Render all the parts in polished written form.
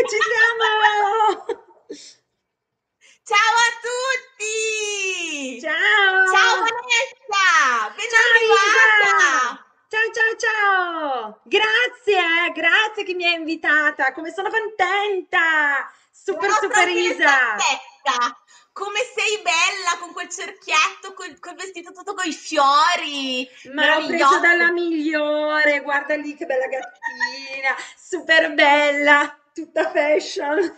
ci siamo! Ciao a tutti! Ciao Ciao! Vanessa! Ben Ciao Isa! arrivata! Ciao ciao ciao! Grazie che mi hai invitata, come sono contenta! La Super nostra super Isa! telespectatrice! Come sei bella con quel cerchietto, col vestito tutto con i fiori! Ma l'ho preso dalla Meraviglioso! migliore, guarda lì che bella gattina, super bella, tutta fashion.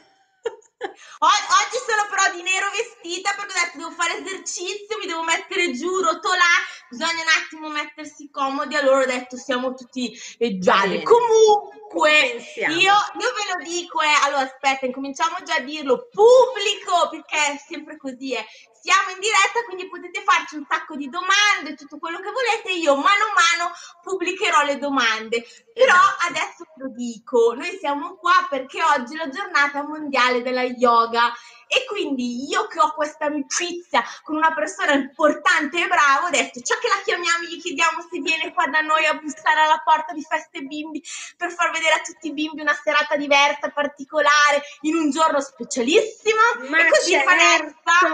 Oggi sono però di nero vestita perché ho detto devo fare esercizio, mi devo mettere giù, rotolare, bisogna un attimo mettersi comodi, allora ho detto siamo tutti Va gialli. bene, Comunque, compensiamo. io ve lo dico, allora aspetta, incominciamo già a dirlo, pubblico, perché è sempre così, siamo in diretta, quindi potete farci un sacco di domande, tutto quello che volete, io mano a mano pubblicherò le domande. Però Esatto. adesso ve lo dico, noi siamo qua perché oggi è la giornata mondiale della yoga e quindi io che ho questa amicizia con una persona importante e brava, ho detto, ciò che la chiamiamo, gli chiediamo se viene qua da noi a bussare alla porta di Feste Bimbi per far vedere a tutti i bimbi una serata diversa, particolare, in un giorno specialissimo. E Ma così Vanessa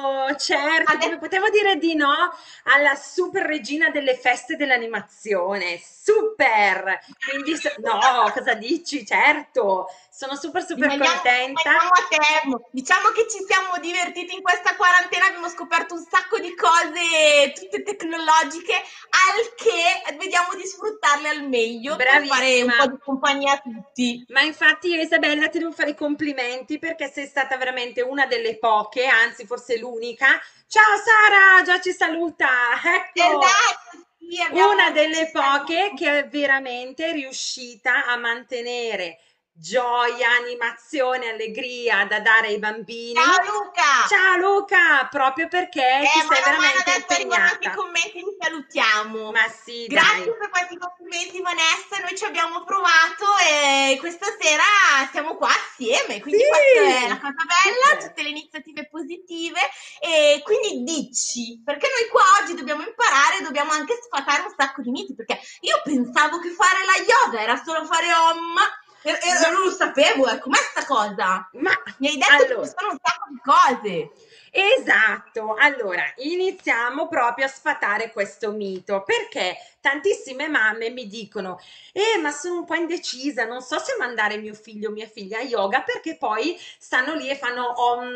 certo, come adesso potevo dire di no alla super regina delle feste dell'animazione? Super! Quindi, no, cosa dici? Certo, sono super super contenta. Rimaniamo a tempo. Diciamo che ci siamo divertiti in questa quarantena, abbiamo scoperto un sacco di cose, tutte tecnologiche, al che vediamo di sfruttarle al meglio per fare un po' Bravissima. di compagnia a tutti. Ma infatti io Isabella ti devo fare i complimenti perché sei stata veramente una delle poche, anzi forse l'unica. Ciao Sara, già ci saluta. Ecco, Esatto, sì, una abbiamo che ci delle poche saluta. che è veramente riuscita a mantenere gioia, animazione, allegria da dare ai bambini. Ciao Luca! Ciao Luca, proprio perché ti sei Mano a mano veramente adesso arrivano anche i impegnata. commenti, li salutiamo. Ma sì, Grazie dai. per questi complimenti Vanessa, noi ci abbiamo provato e questa sera siamo qua assieme, quindi questa è la Sì, cosa bella, super. tutte le iniziative positive e quindi dici, perché noi qua oggi dobbiamo imparare, dobbiamo anche sfatare un sacco di miti, perché io pensavo che fare la yoga era solo fare om e Ma, non lo sapevo, com'è sta cosa? ma Mi hai detto che ci allora, sono un sacco di cose. esatto, allora iniziamo proprio a sfatare questo mito perché tantissime mamme mi dicono: ma sono un po' indecisa, non so se mandare mio figlio o mia figlia a yoga perché poi stanno lì e fanno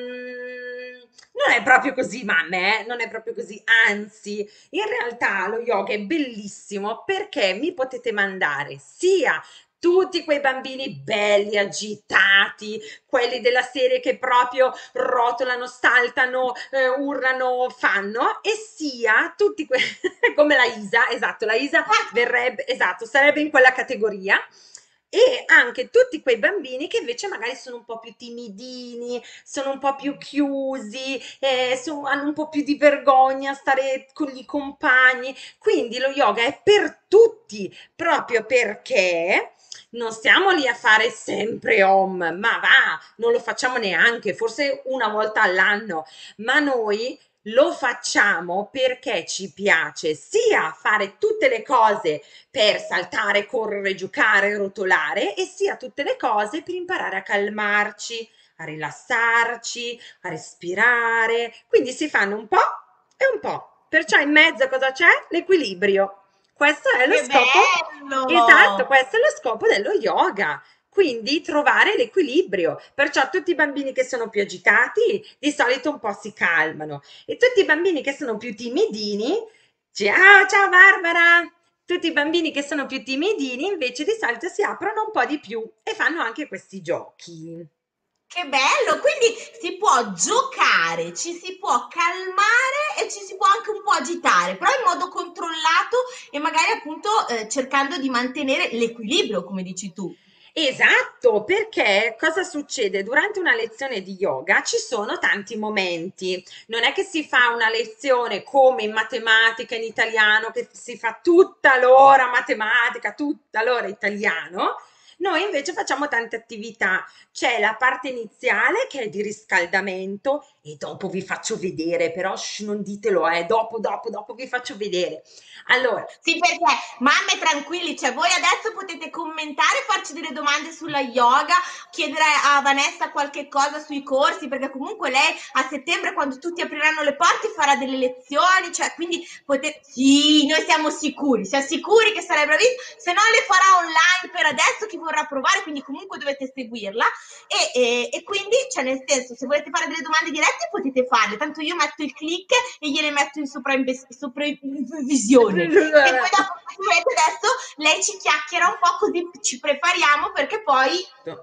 Non è proprio così, mamme, non è proprio così, anzi, in realtà lo yoga è bellissimo perché mi potete mandare sia tutti quei bambini belli, agitati, quelli della serie che proprio rotolano, saltano, urlano, fanno, e sia tutti come la Isa, esatto, la Isa verrebbe, esatto, sarebbe in quella categoria. E anche tutti quei bambini che invece magari sono un po' più timidini, sono un po' più chiusi, hanno un po' più di vergogna a stare con i compagni. Quindi lo yoga è per tutti, proprio perché non stiamo lì a fare sempre om, ma va, non lo facciamo neanche, forse una volta all'anno, ma noi lo facciamo perché ci piace sia fare tutte le cose per saltare, correre, giocare, rotolare, e sia tutte le cose per imparare a calmarci, a rilassarci, a respirare. Quindi si fanno un po' e un po'. Perciò in mezzo cosa c'è? L'equilibrio. Questo è lo Che scopo, esatto, bello! questo è lo scopo dello yoga. Quindi trovare l'equilibrio. Perciò tutti i bambini che sono più agitati di solito un po' si calmano e tutti i bambini che sono più timidini, ciao, ciao Barbara, tutti i bambini che sono più timidini invece di solito si aprono un po' di più e fanno anche questi giochi. Che bello! Quindi si può giocare, ci si può calmare e ci si può anche un po' agitare, però in modo controllato e magari appunto cercando di mantenere l'equilibrio, come dici tu. Esatto, perché cosa succede? Durante una lezione di yoga ci sono tanti momenti. Non è che si fa una lezione come in matematica, in italiano, che si fa tutta l'ora matematica, tutta l'ora italiano. Noi invece facciamo tante attività. C'è la parte iniziale che è di riscaldamento e dopo vi faccio vedere, però non ditelo, dopo vi faccio vedere. Allora, Sì, perché mamme tranquilli, cioè voi adesso potete commentare, farci delle domande sulla yoga, chiedere a Vanessa qualche cosa sui corsi, perché comunque lei a settembre, quando tutti apriranno le porte, farà delle lezioni, cioè quindi potete... Sì, noi siamo sicuri che sarai bravissima, se no le farà online per adesso chi vorrà provare, quindi comunque dovete seguirla e quindi, cioè nel senso, se volete fare delle domande dirette potete farle, tanto io metto il click e gliele metto in sopravvisione. E poi dopo, adesso lei ci chiacchiera un po' così ci prepariamo perché poi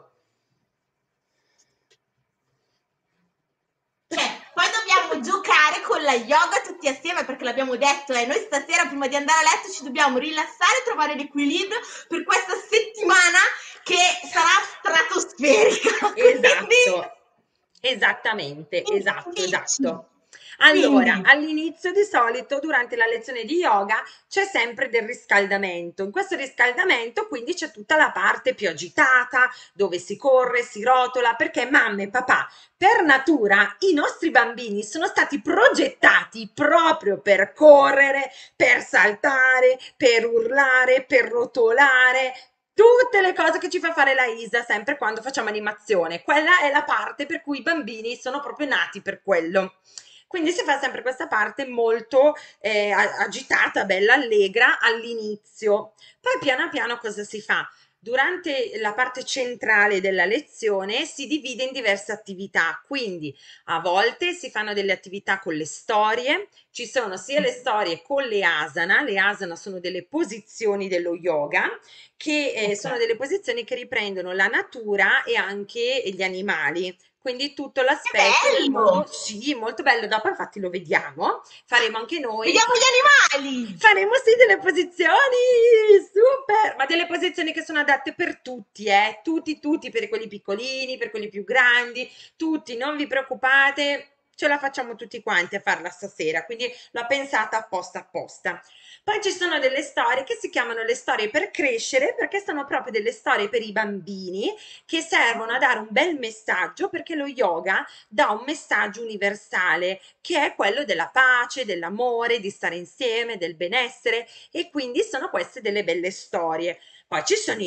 poi dobbiamo giocare con la yoga tutti assieme perché l'abbiamo detto, noi stasera prima di andare a letto ci dobbiamo rilassare e trovare l'equilibrio per questa settimana che sarà stratosferica. esatto, esattamente, esatto, Quindi, esatto. Allora, quindi all'inizio di solito, durante la lezione di yoga, c'è sempre del riscaldamento. In questo riscaldamento, quindi, c'è tutta la parte più agitata, dove si corre, si rotola, perché mamma e papà, per natura, i nostri bambini sono stati progettati proprio per correre, per saltare, per urlare, per rotolare, tutte le cose che ci fa fare la Isa sempre quando facciamo animazione. Quella è la parte per cui i bambini sono proprio nati per quello. Quindi si fa sempre questa parte molto agitata, bella, allegra all'inizio. Poi piano piano cosa si fa? Durante la parte centrale della lezione si divide in diverse attività, quindi a volte si fanno delle attività con le storie, ci sono sia le storie con le asana sono delle posizioni dello yoga, che sono delle posizioni che riprendono la natura e anche gli animali. Quindi tutto che l'aspetto del mondo, bello! sì, molto bello. Dopo, infatti, lo vediamo. Faremo anche noi. Vediamo gli animali! Faremo sì delle posizioni super, ma delle posizioni che sono adatte per tutti, tutti, per quelli piccolini, per quelli più grandi, tutti, non vi preoccupate, ce la facciamo tutti quanti a farla stasera, quindi l'ho pensata apposta apposta. Poi ci sono delle storie che si chiamano le storie per crescere, perché sono proprio delle storie per i bambini che servono a dare un bel messaggio, perché lo yoga dà un messaggio universale che è quello della pace, dell'amore, di stare insieme, del benessere, e quindi sono queste delle belle storie. Poi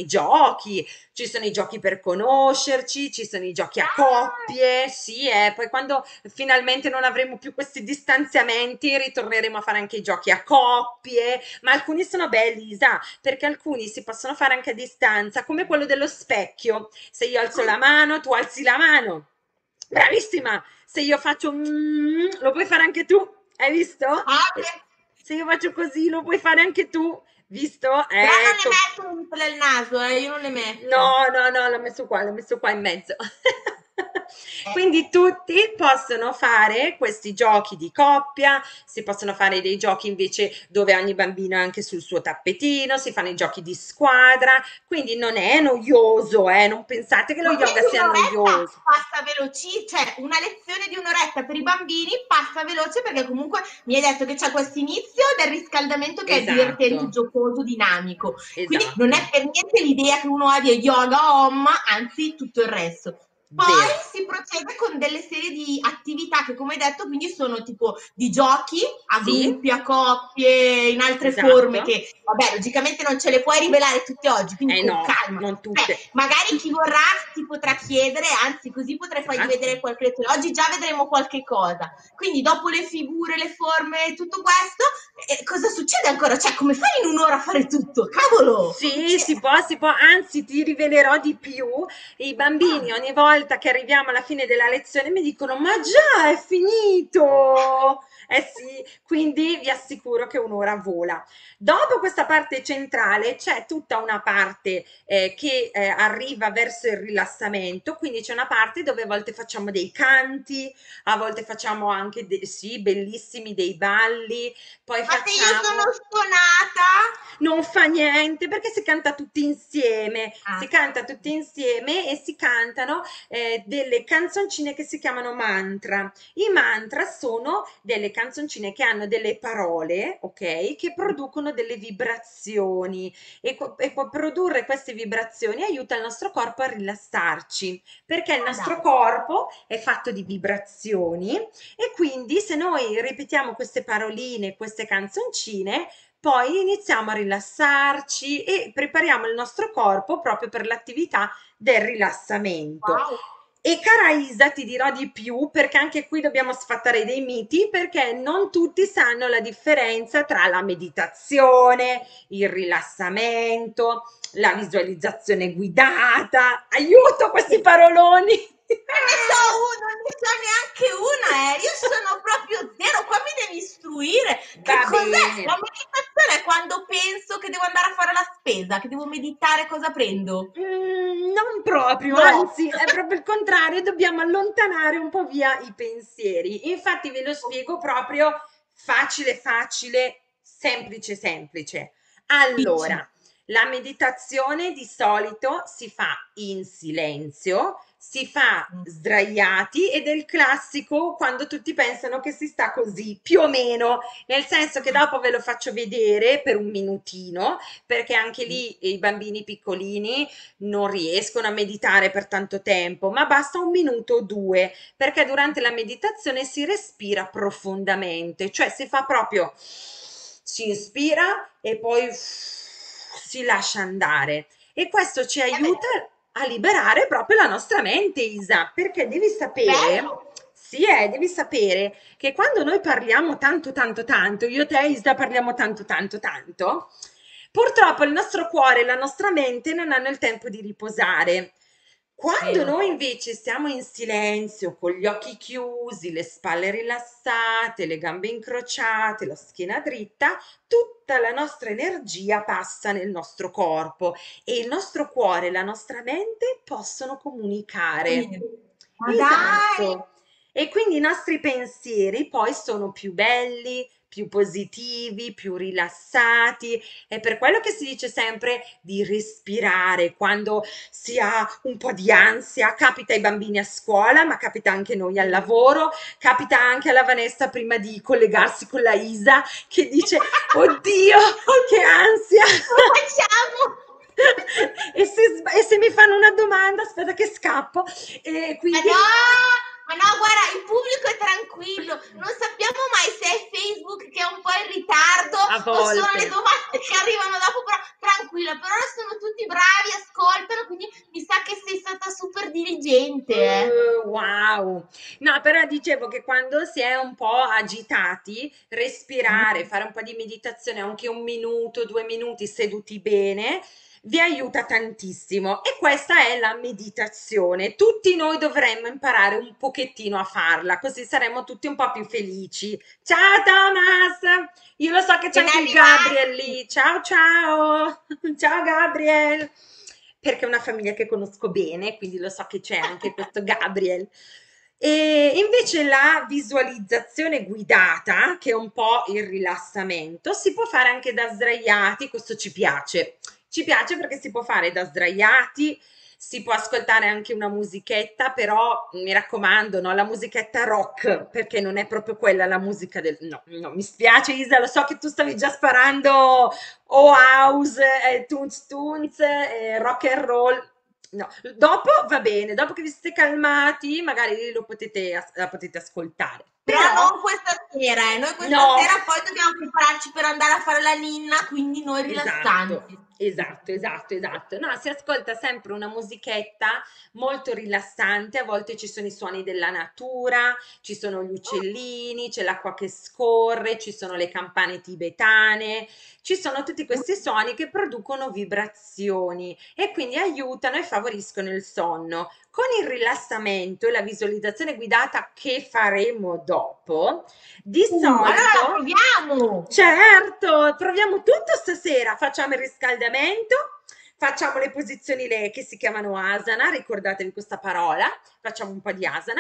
ci sono i giochi per conoscerci, ci sono i giochi a coppie, sì, poi quando finalmente non avremo più questi distanziamenti ritorneremo a fare anche i giochi a coppie, ma alcuni sono belli, Isa, perché alcuni si possono fare anche a distanza, come quello dello specchio. Se io alzo la mano, tu alzi la mano. Bravissima! Se io faccio lo puoi fare anche tu, hai visto? Ah, Se io faccio così, lo puoi fare anche tu, visto? però non le Ecco. metto dentro del naso, io non le metto. No, l'ho messo qua in mezzo. Quindi tutti possono fare questi giochi di coppia, si possono fare dei giochi invece dove ogni bambino è anche sul suo tappetino, si fanno i giochi di squadra, quindi non è noioso, non pensate che lo Ma yoga quindi sia un'oretta noioso. passa veloci, cioè una lezione di un'oretta per i bambini passa veloce perché comunque mi hai detto che c'è questo inizio del riscaldamento che è divertente, Esatto, giocoso, dinamico. Quindi non è esatto, per niente l'idea che uno ha di yoga o home, anzi tutto il resto. Poi vero, si procede con delle serie di attività che, come hai detto, quindi sono tipo di giochi a sì, gruppi, a coppie, in altre forme esatto. che, vabbè, logicamente non ce le puoi rivelare tutte oggi, quindi Eh con no, calma. non Cioè, tutte. magari chi vorrà ti potrà chiedere, anzi, così potrai fargli vedere Esatto. qualche lezione. Oggi già vedremo qualche cosa. Quindi, dopo le figure, le forme, tutto questo, cosa succede ancora? Cioè, come fai in un'ora a fare tutto? Cavolo! Sì, Cioè, si può, anzi ti rivelerò di più. I bambini ogni volta che arriviamo alla fine della lezione mi dicono: Ma già è finito! Eh sì, quindi vi assicuro che un'ora vola. Dopo questa parte centrale c'è tutta una parte che arriva verso il rilassamento, quindi c'è una parte dove a volte facciamo dei canti, a volte facciamo anche, sì, bellissimi, dei balli, poi ma se io sono facciamo... stonata? Non fa niente perché si Ah, canta tutti insieme e si cantano delle canzoncine che si chiamano mantra. I mantra sono delle canzoncine che hanno delle parole, ok, che producono delle vibrazioni e produrre queste vibrazioni aiuta il nostro corpo a rilassarci, perché il Ah, nostro dai. corpo è fatto di vibrazioni e quindi se noi ripetiamo queste paroline, queste canzoncine, poi iniziamo a rilassarci e prepariamo il nostro corpo proprio per l'attività del rilassamento. Wow. E cara Isa, ti dirò di più perché anche qui dobbiamo sfatare dei miti perché non tutti sanno la differenza tra la meditazione, il rilassamento, la visualizzazione guidata. Aiuto questi paroloni! Non ne so neanche una, eh. Io sono proprio zero, qua mi devi istruire. Che Va cos'è? bene. La meditazione è quando penso che devo andare a fare la spesa, che devo meditare cosa prendo. Non proprio, No. anzi, è proprio il contrario, dobbiamo allontanare un po' via i pensieri. Infatti ve lo spiego proprio facile, facile, semplice, semplice. Dici. Allora, la meditazione di solito si fa in silenzio, si fa sdraiati ed è il classico quando tutti pensano che si sta così, più o meno, nel senso che dopo ve lo faccio vedere per un minutino, perché anche lì i bambini piccolini non riescono a meditare per tanto tempo, ma basta un minuto o due, perché durante la meditazione si respira profondamente, cioè si fa proprio, si inspira e poi si lascia andare. E questo ci Eh beh, aiuta a liberare proprio la nostra mente, Isa, perché devi sapere, bello. sì, devi sapere che quando noi parliamo tanto, tanto, tanto, io e te, Isa, parliamo tanto, tanto, tanto, purtroppo il nostro cuore e la nostra mente non hanno il tempo di riposare. Quando Vero. noi invece stiamo in silenzio, con gli occhi chiusi, le spalle rilassate, le gambe incrociate, la schiena dritta, tutta la nostra energia passa nel nostro corpo e il nostro cuore e la nostra mente possono comunicare. Ma dai! Esatto. E quindi i nostri pensieri poi sono più belli, più positivi, più rilassati. È per quello che si dice sempre di respirare quando si ha un po' di ansia. Capita ai bambini a scuola, ma capita anche noi al lavoro, capita anche alla Vanessa prima di collegarsi con la Isa che dice: Oddio, che ansia! Come facciamo? E se mi fanno una domanda, aspetta che scappo. E Ma quindi no, ma no, guarda, il pubblico è tranquillo, non sappiamo mai se è Facebook che è un po' in ritardo a o sono le volte. domande che arrivano dopo, però tranquilla, per ora sono tutti bravi, ascoltano, quindi mi sa che sei stata super diligente, eh. Wow. No, però dicevo che quando si è un po' agitati, respirare, fare un po' di meditazione, anche un minuto, 2 minuti seduti bene, vi aiuta tantissimo. E questa è la meditazione. Tutti noi dovremmo imparare un pochettino a farla, così saremo tutti un po' più felici. Ciao Thomas! Io lo so che c'è Ben anche il Gabriel arrivati! lì. Ciao ciao! Ciao Gabriel! Perché è una famiglia che conosco bene, quindi lo so che c'è anche questo Gabriel. E invece la visualizzazione guidata, che è un po' il rilassamento, si può fare anche da sdraiati, questo ci piace. Ci piace perché si può fare da sdraiati, si può ascoltare anche una musichetta, però mi raccomando, no, la musichetta rock, perché non è proprio quella la musica del... No, no, mi spiace Isa, lo so che tu stavi già sparando o house, tunes tunes, rock and roll. No, dopo va bene, dopo che vi siete calmati, magari la potete ascoltare. Però Però non questa sera, eh. Noi questa no, sera poi dobbiamo prepararci per andare a fare la ninna, quindi noi esatto, rilassanti. esatto, esatto, esatto. No, si ascolta sempre una musichetta molto rilassante, a volte ci sono i suoni della natura, ci sono gli uccellini, c'è l'acqua che scorre, ci sono le campane tibetane, ci sono tutti questi suoni che producono vibrazioni e quindi aiutano e favoriscono il sonno. Con il rilassamento e la visualizzazione guidata che faremo dopo, di Allora la solito, proviamo! certo, proviamo tutto stasera. Facciamo il riscaldamento, facciamo le posizioni che si chiamano asana, ricordatevi questa parola, facciamo un po' di asana,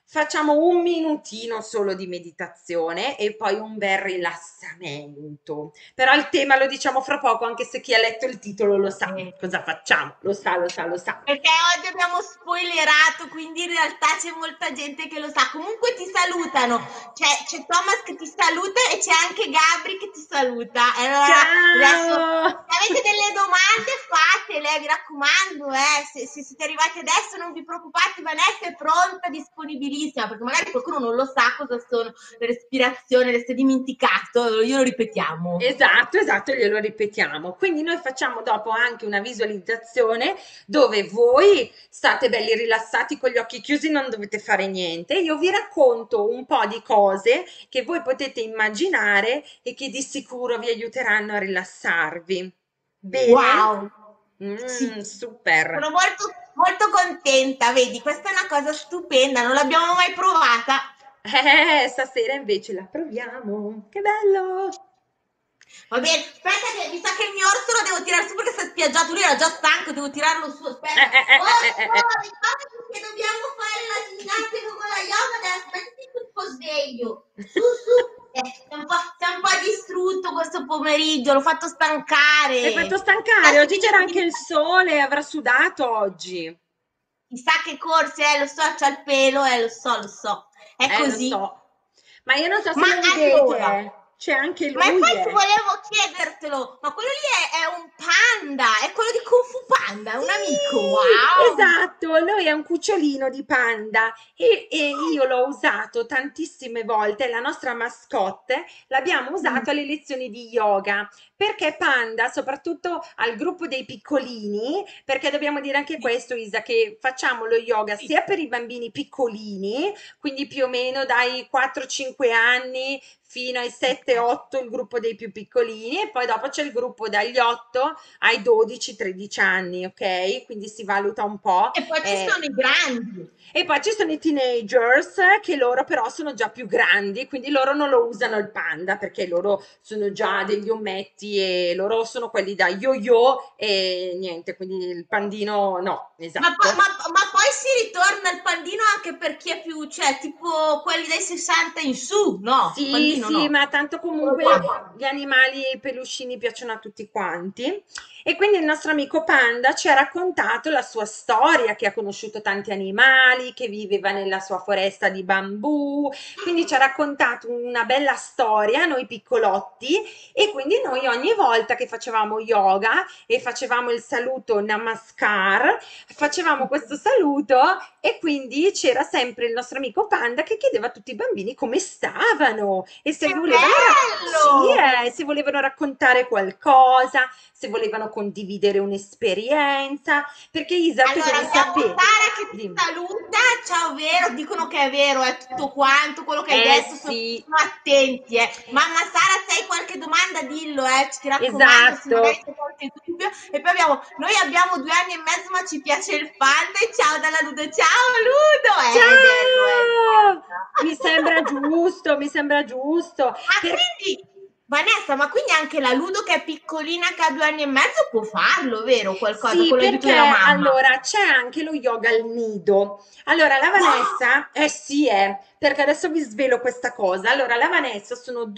facciamo un minutino solo di meditazione e poi un bel rilassamento. Però il tema lo diciamo fra poco, anche se chi ha letto il titolo lo sa. Eh, Cosa facciamo? Lo sa, lo sa, lo sa. Perché oggi abbiamo spoilerato, quindi in realtà c'è molta gente che lo sa. Comunque ti salutano. C'è Thomas che ti saluta e c'è anche Gabri che ti saluta. E allora adesso, Ciao! se avete delle domande, fatele, mi raccomando. Se siete arrivati adesso, non vi preoccupate, Vanessa è pronta, disponibilissima, perché magari qualcuno non lo sa cosa sono le respirazioni, le si è dimenticato, glielo ripetiamo. Esatto, esatto, glielo ripetiamo. Quindi noi facciamo dopo anche una visualizzazione dove voi state belli rilassati con gli occhi chiusi, non dovete fare niente. Io vi racconto un po' di cose che voi potete immaginare e che di sicuro vi aiuteranno a rilassarvi. Bene? Wow! Sì, Super. sono molto, molto contenta, vedi, questa è una cosa stupenda, non l'abbiamo mai provata. Stasera invece la proviamo. Che bello! Va bene, aspetta che mi sa che il mio orso lo devo tirare su perché si è spiaggiato, lui era già stanco, devo tirarlo su, aspetta. Orso, Eh. ricordati che dobbiamo fare la ginnastica con la yoga, deve aspettare un po' sveglio. Su. Sei un po' distrutto questo pomeriggio, l'ho fatto Hai fatto stancare. stancare, Adesso oggi c'era ti anche il sole, avrà sudato oggi. chissà che corse, lo so, c'ha il pelo, lo so. È Lo così. so. Ma io non so se Ma lo allora, vedete, c'è anche ma lui, infatti volevo chiedertelo, ma quello lì è un panda, è quello di Kung Fu Panda, è un amico, Sì, wow! esatto, lui è un cucciolino di panda e io l'ho usato tantissime volte, la nostra mascotte l'abbiamo Mm, usato alle lezioni di yoga, perché Panda, soprattutto al gruppo dei piccolini, perché dobbiamo dire anche sì, questo, Isa, che facciamo lo yoga sì. sia per i bambini piccolini, quindi più o meno dai 4-5 anni fino ai Ok. 7-8 il gruppo dei più piccolini e poi dopo c'è il gruppo dagli 8 ai 12-13 anni, ok? Quindi si valuta un po'. E poi ci sono i grandi. E poi ci sono i teenagers che loro però sono già più grandi, quindi loro non lo usano il panda perché loro sono già degli ommetti e loro sono quelli da yo-yo e niente, quindi il pandino no, esatto. Ma poi si ritorna al pandino anche per chi è più, cioè, tipo quelli dai 60 in su, no? Sì, Pandino sì, no. ma tanto Quello comunque bianco. gli animali peluscini piacciono a tutti quanti. E quindi il nostro amico Panda ci ha raccontato la sua storia, che ha conosciuto tanti animali, che viveva nella sua foresta di bambù. Quindi ci ha raccontato una bella storia, noi piccolotti, e quindi noi ogni volta che facevamo yoga e facevamo il saluto Namaskar, facevamo questo saluto e quindi c'era sempre il nostro amico Panda che chiedeva a tutti i bambini come stavano e se Che volevano, sì, bello! se volevano raccontare qualcosa, se volevano condividere un'esperienza, perché Isa, tu Allora devi abbiamo sapere. Sara che ti Dimmi. saluta, ciao vero, dicono che è vero, è tutto quanto, quello che hai Eh detto, sì, sono attenti, eh. Mamma Sara, se hai qualche domanda dillo, ti raccomando, se magari esatto. c'è qualche dubbio. E poi noi abbiamo 2 anni e mezzo, ma ci piace il panda, e ciao dalla Ludo, ciao Ludo, è bello, Ciao! Mi sembra guarda. giusto, mi sembra giusto. Ma quindi, Vanessa, ma quindi anche la Ludo che è piccolina, che ha 2 anni e mezzo, può farlo, vero? Qualcosa Sì, con l'aiuto della perché mamma. allora c'è anche lo yoga al nido. Allora, la Vanessa, eh sì, perché adesso vi svelo questa cosa. Allora, la Vanessa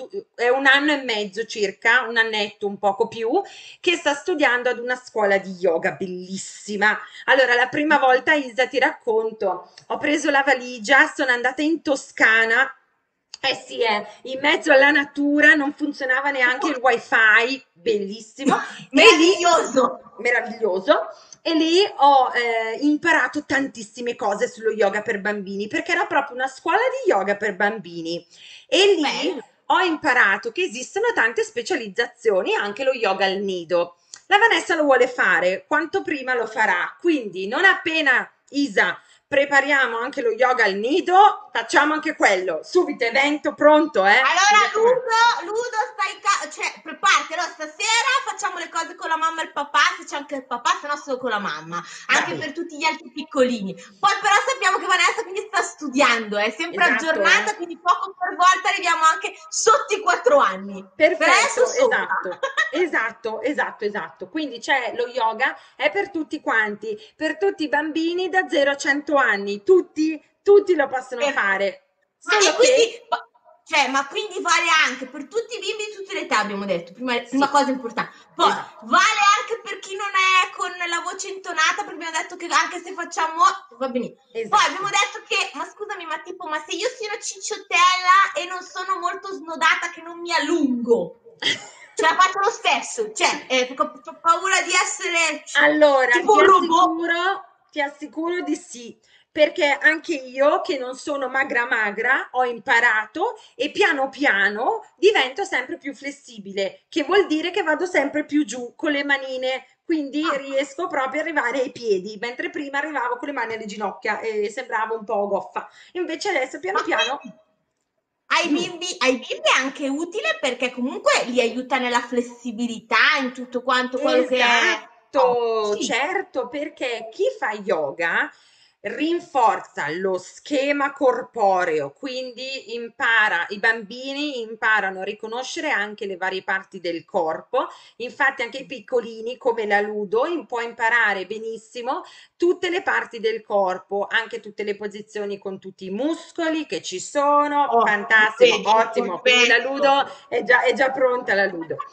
è 1 anno e mezzo circa, un annetto, un poco più, che sta studiando ad una scuola di yoga bellissima. Allora, la prima volta, Isa, ti racconto, ho preso la valigia, sono andata in Toscana. Eh sì, in mezzo alla natura, non funzionava neanche il wifi, bellissimo. E lì, Meraviglioso! meraviglioso, e lì ho imparato tantissime cose sullo yoga per bambini, perché era proprio una scuola di yoga per bambini. E lì Bello. ho imparato che esistono tante specializzazioni, anche lo yoga al nido. La Vanessa lo vuole fare, quanto prima lo farà, quindi non appena Isa prepariamo anche lo yoga al nido, facciamo anche quello, subito evento pronto, mi Allora, raccomando. Ludo, cioè, preparati, allora stasera facciamo le cose con la mamma e il papà, se c'è anche il papà, se no solo con la mamma, Va anche bene, per tutti gli altri piccolini. Poi però sappiamo che Vanessa quindi sta studiando, è sempre esatto, aggiornata, quindi poco per volta arriviamo anche sotto i 4 anni. Per adesso perfetto, sopra. esatto, esatto, esatto, esatto. Quindi c'è lo yoga, è per tutti quanti, per tutti i bambini da 0 a 100 anni, tutti, tutti lo possono Per- fare, Ma e solo quindi, che cioè, ma quindi vale anche per tutti i bimbi di tutte le età, abbiamo detto, prima sì, cosa importante. Poi esatto. vale anche per chi non è con la voce intonata, perché abbiamo detto che anche se facciamo, va benissimo. Poi abbiamo Esatto. detto che, ma scusami, ma tipo, ma se io sono cicciottella e non sono molto snodata, che non mi allungo, ce la faccio lo stesso, cioè, ho paura di essere Allora, tipo un robot. ti assicuro di sì, perché anche io, che non sono magra magra, ho imparato e piano piano divento sempre più flessibile, che vuol dire che vado sempre più giù con le manine, quindi Ah, riesco proprio ad arrivare ai piedi, mentre prima arrivavo con le mani alle ginocchia e sembravo un po' goffa. Invece adesso piano ma piano, quindi dimmi. ai bimbi è anche utile perché comunque li aiuta nella flessibilità, in tutto quanto quello che è. Oh, Esatto, sì. certo, perché chi fa yoga rinforza lo schema corporeo, quindi impara, i bambini imparano a riconoscere anche le varie parti del corpo. Infatti anche i piccolini, come la Ludo, può imparare benissimo tutte le parti del corpo, anche tutte le posizioni con tutti i muscoli che ci sono. Oh, Fantastico, vedi, ottimo. Quindi la perfetto. Ludo è già pronta la Ludo.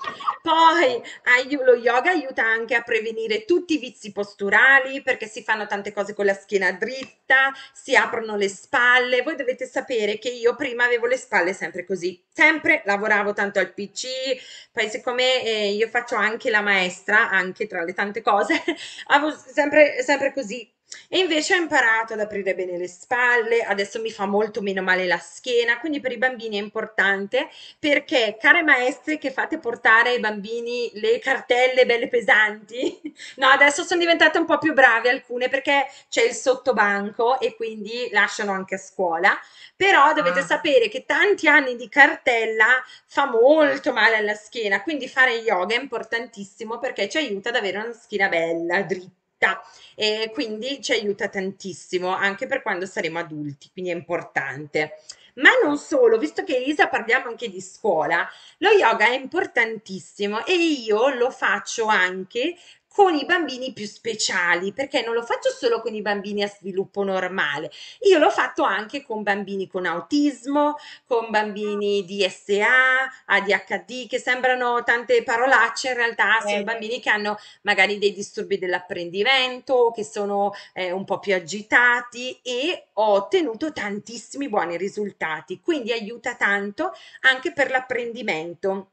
Poi lo yoga aiuta anche a prevenire tutti i vizi posturali perché si fanno tante cose con la schiena dritta, si aprono le spalle. Voi dovete sapere che io prima avevo le spalle sempre così, sempre lavoravo tanto al PC, poi siccome io faccio anche la maestra, anche tra le tante cose, avevo sempre così. E invece ho imparato ad aprire bene le spalle, adesso mi fa molto meno male la schiena, quindi per i bambini è importante perché, care maestre che fate portare ai bambini le cartelle belle pesanti, no, adesso sono diventate un po' più brave alcune perché c'è il sottobanco e quindi lasciano anche a scuola, però dovete Ah. sapere che tanti anni di cartella fa molto male alla schiena, quindi fare yoga è importantissimo perché ci aiuta ad avere una schiena bella, dritta e quindi ci aiuta tantissimo anche per quando saremo adulti, quindi è importante. Ma non solo, visto che Isa parliamo anche di scuola, lo yoga è importantissimo e io lo faccio anche con i bambini più speciali, perché non lo faccio solo con i bambini a sviluppo normale, io l'ho fatto anche con bambini con autismo, con bambini DSA, ADHD, che sembrano tante parolacce, in realtà sono Eh, bambini che hanno magari dei disturbi dell'apprendimento, che sono un po' più agitati e ho ottenuto tantissimi buoni risultati, quindi aiuta tanto anche per l'apprendimento.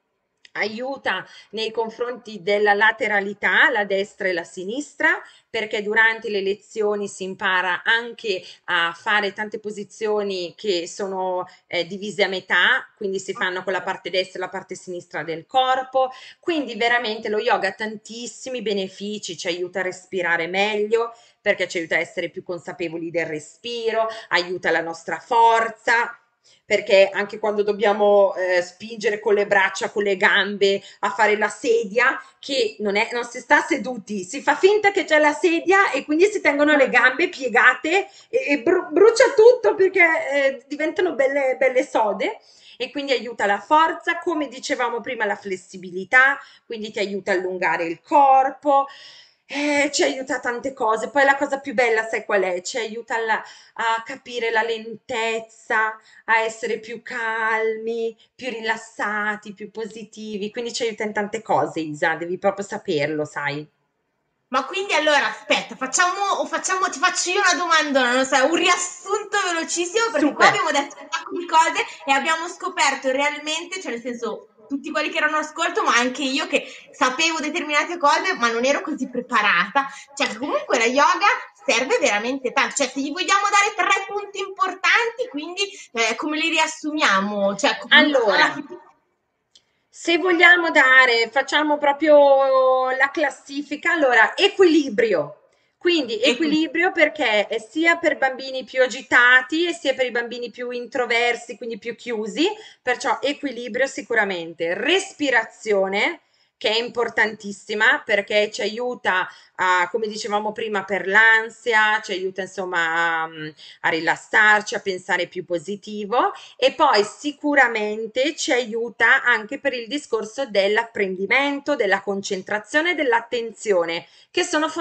Aiuta nei confronti della lateralità, la destra e la sinistra, perché durante le lezioni si impara anche a fare tante posizioni che sono divise a metà, quindi si fanno con la parte destra e la parte sinistra del corpo. Quindi veramente lo yoga ha tantissimi benefici, ci aiuta a respirare meglio, perché ci aiuta a essere più consapevoli del respiro, aiuta la nostra forza, perché anche quando dobbiamo spingere con le braccia, con le gambe a fare la sedia, che non si sta seduti, si fa finta che c'è la sedia e quindi si tengono le gambe piegate e brucia tutto perché diventano belle sode e quindi aiuta la forza, come dicevamo prima, la flessibilità, quindi ti aiuta a allungare il corpo, ci aiuta a tante cose. Poi la cosa più bella, sai qual è? Ci aiuta a capire la lentezza, a essere più calmi, più rilassati, più positivi. Quindi ci aiuta in tante cose, Isa, devi proprio saperlo, sai? Ma quindi allora, aspetta, ti faccio io una domanda, non so, un riassunto velocissimo, perché qua Super. abbiamo detto un sacco di cose e abbiamo scoperto realmente, cioè nel senso, tutti quelli che erano all'ascolto, ma anche io che sapevo determinate cose, ma non ero così preparata. Cioè che comunque la yoga serve veramente tanto. Cioè, se gli vogliamo dare 3 punti importanti, quindi come li riassumiamo? Cioè, alla Allora, fine. se vogliamo dare, facciamo proprio la classifica. Allora, equilibrio. Quindi Ecco, equilibrio perché è sia per bambini più agitati e sia per i bambini più introversi, quindi più chiusi, perciò equilibrio sicuramente. Respirazione, che è importantissima perché ci aiuta a, come dicevamo prima, per l'ansia, ci aiuta insomma a rilassarci, a pensare più positivo e poi sicuramente ci aiuta anche per il discorso dell'apprendimento, della concentrazione e dell'attenzione, che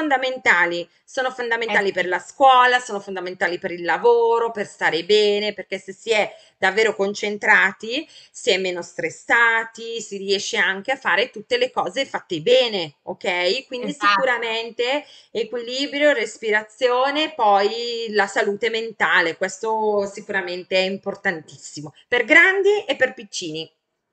sono Eh fondamentali per sì. la scuola, sono fondamentali per il lavoro, per stare bene, perché se si è davvero concentrati, si è meno stressati, si riesce anche a fare tutte le cose fatte bene, ok? Quindi Esatto. sicuramente equilibrio, respirazione, poi la salute mentale, questo sicuramente è importantissimo per grandi e per piccini.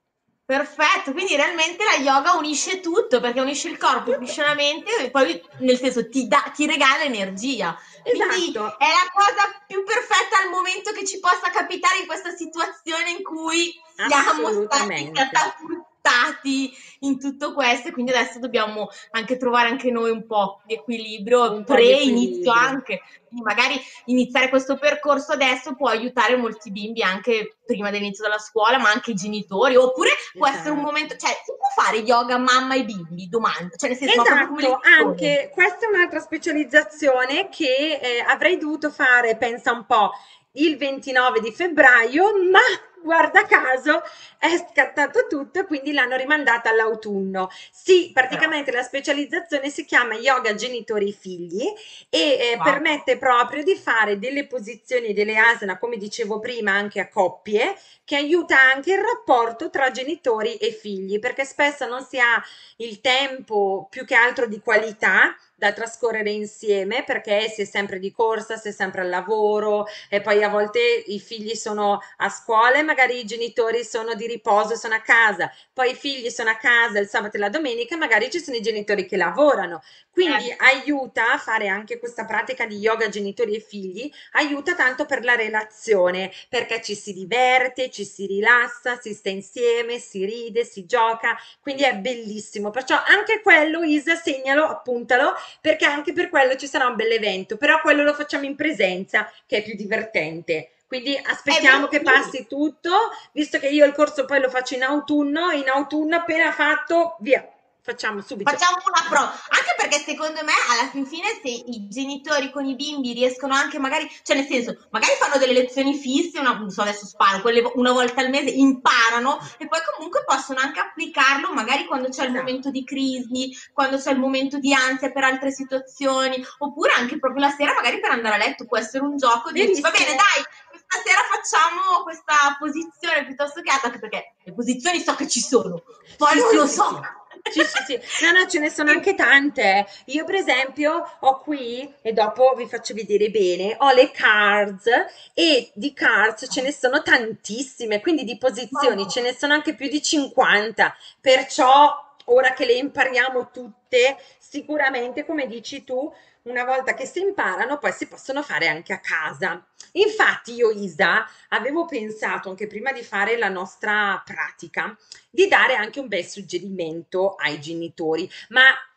Perfetto, quindi realmente la yoga unisce tutto perché unisce il corpo, Tutto. unisce la mente e poi nel senso ti regala energia. Quindi Esatto, è la cosa più perfetta al momento che ci possa capitare in questa situazione in cui siamo stati assolutamente. catapultati in tutto questo e quindi adesso dobbiamo anche trovare anche noi un po' di equilibrio, Un po' di pre-inizio equilibrio. anche. Quindi magari iniziare questo percorso adesso può aiutare molti bimbi anche prima dell'inizio della scuola, ma anche i genitori, oppure può essere un momento, Esatto. cioè si può fare yoga mamma e bimbi, domanda, cioè nel senso, ma proprio come Esatto, lezione. anche questa è un'altra specializzazione che avrei dovuto fare, pensa un po', il 29 di febbraio, ma guarda caso è scattato tutto e quindi l'hanno rimandata all'autunno. Sì, Però, praticamente la specializzazione si chiama Yoga Genitori Figli e wow. permette proprio di fare delle posizioni e delle asana, come dicevo prima, anche a coppie, che aiuta anche il rapporto tra genitori e figli, perché spesso non si ha il tempo più che altro di qualità da trascorrere insieme perché si è sempre di corsa, si è sempre al lavoro e poi a volte i figli sono a scuola e magari i genitori sono di riposo, sono a casa, poi i figli sono a casa il sabato e la domenica, magari ci sono i genitori che lavorano. Quindi Certo. aiuta a fare anche questa pratica di yoga genitori e figli, aiuta tanto per la relazione, perché ci si diverte, ci si rilassa, si sta insieme, si ride, si gioca, quindi è bellissimo. Perciò anche quello, Isa, segnalo, appuntalo, perché anche per quello ci sarà un bell'evento, però quello lo facciamo in presenza, che è più divertente. Quindi Beh aspettiamo che sì, passi tutto, visto che io il corso poi lo faccio in autunno appena fatto, via, facciamo subito. facciamo una prova, anche perché secondo me alla fin fine se i genitori con i bimbi riescono anche magari, cioè nel senso, magari fanno delle lezioni fisse, non so adesso sparo, quelle una volta al mese imparano e poi comunque possono anche applicarlo magari quando c'è il momento Esatto, di crisi, quando c'è il momento di ansia per altre situazioni, oppure anche proprio la sera magari per andare a letto, può essere un gioco, dirci va bene verissimo. dai, questa sera facciamo questa posizione piuttosto che altra, anche perché le posizioni so che ci sono, poi Sì, non sì, lo sì, so. sì. Sì, sì, sì. No, no, ce ne sono anche tante. Io, per esempio, ho qui, e dopo vi faccio vedere bene, ho le cards e di cards ce ne sono tantissime, quindi di posizioni Mamma. ce ne sono anche più di 50. Perciò, ora che le impariamo tutte, sicuramente, come dici tu, una volta che si imparano, poi si possono fare anche a casa. Infatti, io, Isa, avevo pensato anche prima di fare la nostra pratica di dare anche un bel suggerimento ai genitori, ma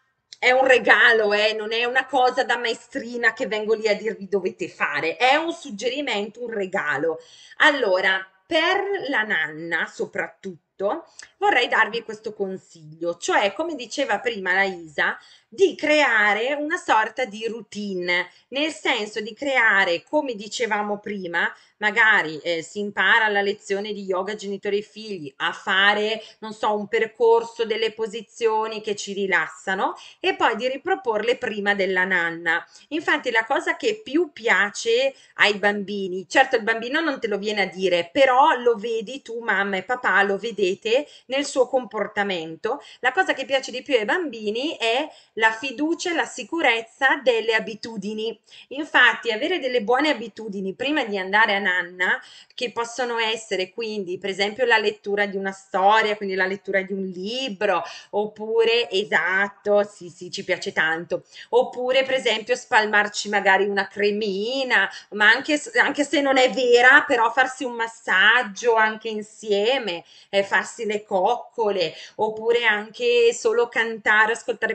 è un regalo, non è una cosa da maestrina che vengo lì a dirvi dovete fare, è un suggerimento, un regalo. Allora, per la nanna soprattutto, vorrei darvi questo consiglio, cioè, come diceva prima la Isa, di creare una sorta di routine, nel senso di creare, come dicevamo prima, magari si impara la lezione di yoga genitori e figli a fare, non so, un percorso delle posizioni che ci rilassano e poi di riproporle prima della nanna. Infatti la cosa che più piace ai bambini, certo il bambino non te lo viene a dire, però lo vedi tu, mamma e papà, lo vedete nel suo comportamento. La cosa che piace di più ai bambini è la fiducia e la sicurezza delle abitudini. Infatti, avere delle buone abitudini prima di andare a nanna, che possono essere quindi, per esempio, la lettura di una storia, quindi la lettura di un libro, oppure, esatto, sì, sì, ci piace tanto, oppure, per esempio, spalmarci magari una cremina, ma anche se non è vera, però farsi un massaggio anche insieme, farsi le coccole, oppure anche solo cantare, ascoltare queste musiche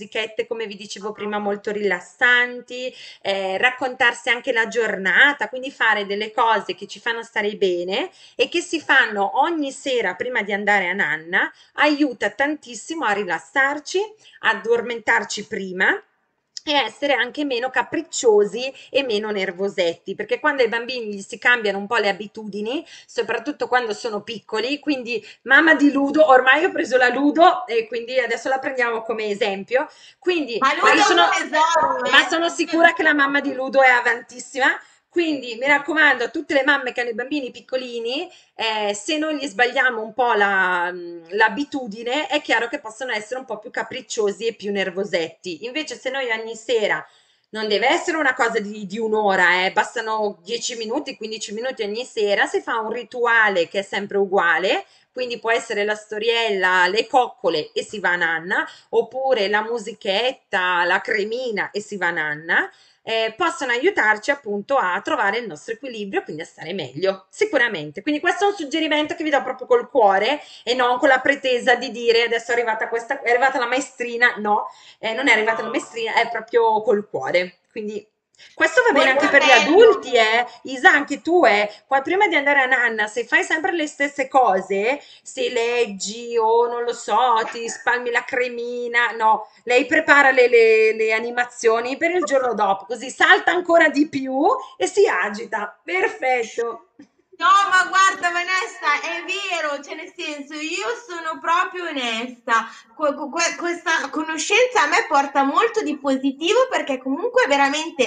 musichette, come vi dicevo prima, molto rilassanti, raccontarsi anche la giornata, quindi fare delle cose che ci fanno stare bene e che si fanno ogni sera prima di andare a nanna, aiuta tantissimo a rilassarci, a addormentarci prima e essere anche meno capricciosi e meno nervosetti, perché quando ai bambini gli si cambiano un po' le abitudini, soprattutto quando sono piccoli, quindi mamma di Ludo, ormai ho preso la Ludo e quindi adesso la prendiamo come esempio, quindi Ma lui ma io è sono, un tesoro, ma sono sicura che la mamma di Ludo è avantissima, quindi mi raccomando a tutte le mamme che hanno i bambini piccolini, se noi gli sbagliamo un po' l'abitudine, è chiaro che possono essere un po' più capricciosi e più nervosetti. Invece, se noi ogni sera, non deve essere una cosa di un'ora, bastano 10 minuti, 15 minuti ogni sera, si fa un rituale che è sempre uguale. Quindi può essere la storiella, le coccole e si va a nanna, oppure la musichetta, la cremina e si va a nanna, possono aiutarci appunto a trovare il nostro equilibrio, quindi a stare meglio, sicuramente. Quindi questo è un suggerimento che vi do proprio col cuore e non con la pretesa di dire adesso è arrivata questa, è arrivata la maestrina, no, non è arrivata la maestrina, è proprio col cuore. Quindi questo va bene anche molto per gli bello. adulti, Isa, anche tu, qua prima di andare a nanna, se fai sempre le stesse cose, se leggi o non lo so, ti spalmi la cremina, no, lei prepara le animazioni per il giorno dopo, così salta ancora di più e si agita. Perfetto. No, ma guarda Vanessa, è vero, cioè nel senso, io sono proprio onesta. Questa conoscenza a me porta molto di positivo perché comunque veramente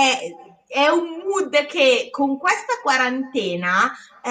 è un mood che con questa quarantena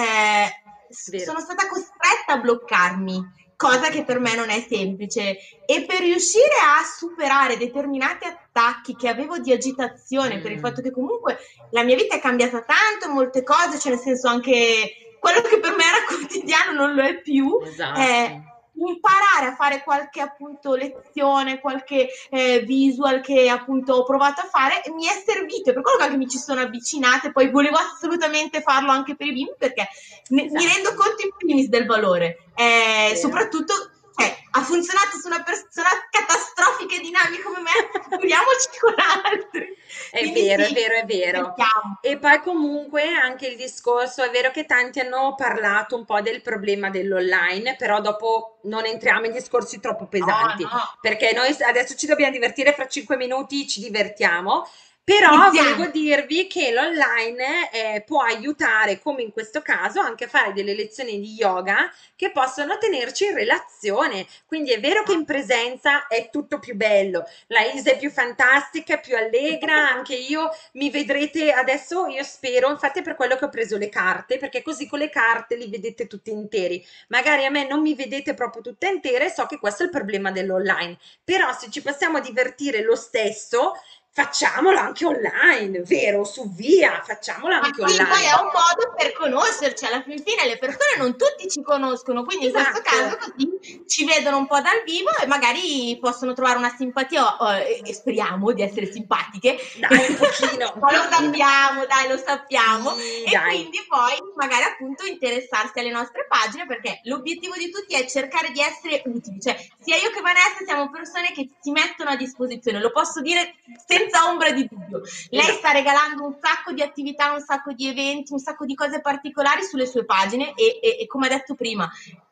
Vero. sono stata costretta a bloccarmi, cosa che per me non è semplice. E per riuscire a superare determinati attacchi che avevo di agitazione, per il Mm, fatto che comunque la mia vita è cambiata tanto, molte cose, cioè nel senso anche quello che per me era quotidiano non lo è più. esatto. eh, Imparare a fare qualche appunto lezione, qualche visual che appunto ho provato a fare mi è servito, è per quello che anche mi ci sono avvicinate, poi volevo assolutamente farlo anche per i bimbi perché mi rendo Esatto. conto in primis del valore, Vero. soprattutto ha funzionato su una persona catastrofica e dinamica come me, figuriamoci con altri. È Quindi vero, è sì, vero, è vero. cerchiamo. E poi comunque anche il discorso, è vero che tanti hanno parlato un po' del problema dell'online, però dopo non entriamo in discorsi troppo No, pesanti, no, perché noi adesso ci dobbiamo divertire, fra 5 minuti ci divertiamo, però volevo iniziamo. dirvi che l'online può aiutare, come in questo caso, anche a fare delle lezioni di yoga che possono tenerci in relazione. Quindi è vero che in presenza è tutto più bello, la Isa è più fantastica, è più allegra, anche io mi vedrete adesso, io spero, infatti è per quello che ho preso le carte, perché così con le carte li vedete tutti interi. Magari a me non mi vedete proprio tutte intere, so che questo è il problema dell'online, però se ci possiamo divertire lo stesso, facciamolo anche online, vero? Su via, facciamolo Ma anche sì, poi è online. un modo per conoscerci, alla fin fine le persone non tutti ci conoscono, quindi in questo caso Esatto. così ci vedono un po' dal vivo e magari possono trovare una simpatia, e speriamo di essere simpatiche, Dai, un pochino, un ma lo pochino. sappiamo, dai, lo sappiamo, Sì, e dai. quindi poi magari appunto interessarsi alle nostre pagine perché l'obiettivo di tutti è cercare di essere utili, cioè sia io che Vanessa siamo persone che si mettono a disposizione, lo posso dire senza ombra di dubbio. Lei sta Esatto. regalando un sacco di attività, un sacco di eventi, un sacco di cose particolari sulle sue pagine e come ha detto prima,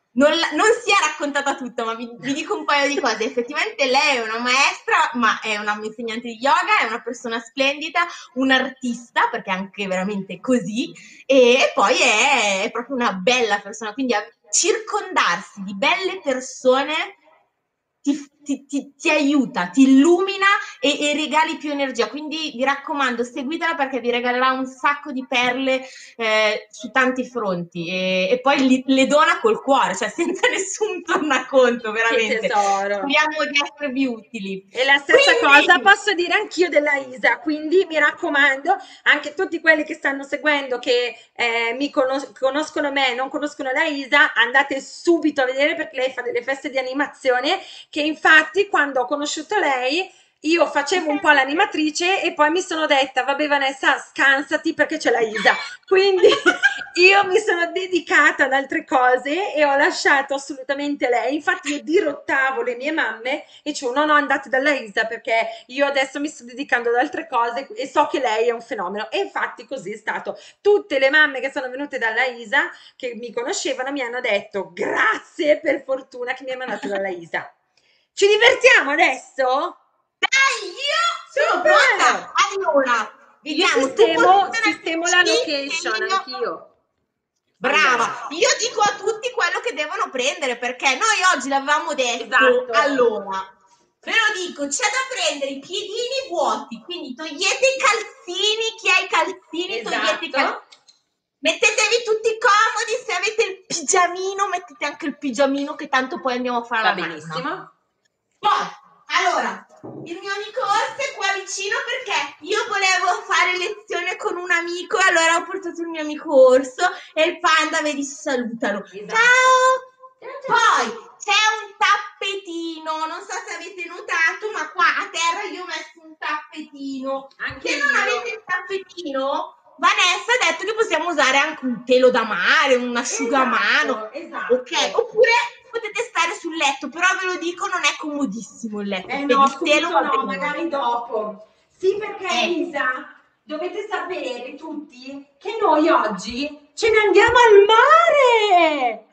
non si è raccontata tutta, ma vi dico un paio di cose. Effettivamente lei è una maestra, ma è una insegnante di yoga, è una persona splendida, un artista, perché è anche veramente così, e poi è proprio una bella persona. Quindi circondarsi di belle persone ti aiuta, ti illumina e regali più energia. Quindi vi raccomando, seguitela perché vi regalerà un sacco di perle su tanti fronti e poi le dona col cuore, cioè senza nessun tornaconto, Che veramente. tesoro. Speriamo di esservi utili. E la stessa cosa Quindi, posso dire anch'io della Isa, quindi mi raccomando, anche tutti quelli che stanno seguendo, che conoscono me, non conoscono la Isa, andate subito a vedere perché lei fa delle feste di animazione che infatti quando ho conosciuto lei io facevo un po' l'animatrice e poi mi sono detta, vabbè Vanessa, scansati perché c'è la Isa. Quindi io mi sono dedicata ad altre cose e ho lasciato assolutamente lei. Infatti io dirottavo le mie mamme e dicevo, no, no, andate dalla Isa perché io adesso mi sto dedicando ad altre cose e so che lei è un fenomeno. E infatti così è stato. Tutte le mamme che sono venute dalla Isa, che mi conoscevano, mi hanno detto, grazie per fortuna che mi hai mandato dalla Isa. Ci divertiamo adesso? Dai, io sono Super! pronta. Allora, Io vediamo, tu posiziona sistemo la C location e io... anch'io. Allora, Brava, io dico a tutti quello che devono prendere perché noi oggi l'avevamo detto. esatto. Allora, ve lo dico, c'è da prendere i piedini vuoti, quindi togliete i calzini, chi ha i calzini togliete i calzini. Esatto. Mettetevi tutti comodi, se avete il pigiamino mettete anche il pigiamino che tanto poi andiamo a fare Va la nanna. benissimo. Poi, allora, il mio amico Orso è qua vicino perché io volevo fare lezione con un amico e allora ho portato il mio amico Orso e il panda, vedi, si salutano. Esatto. Ciao! Ciao, Poi ciao. c'è un tappetino, non so se avete notato, ma qua a terra io ho messo un tappetino. Anche Se non io. avete il tappetino, Vanessa ha detto che possiamo usare anche un telo da mare, un asciugamano, Esatto, ok? esatto. Oppure potete stare sul letto, però ve lo dico, non è comodissimo il letto, per No, il telo subito va no, bene. magari dopo. Sì, perché Isa, dovete sapere tutti che noi oggi ce ne andiamo al mare!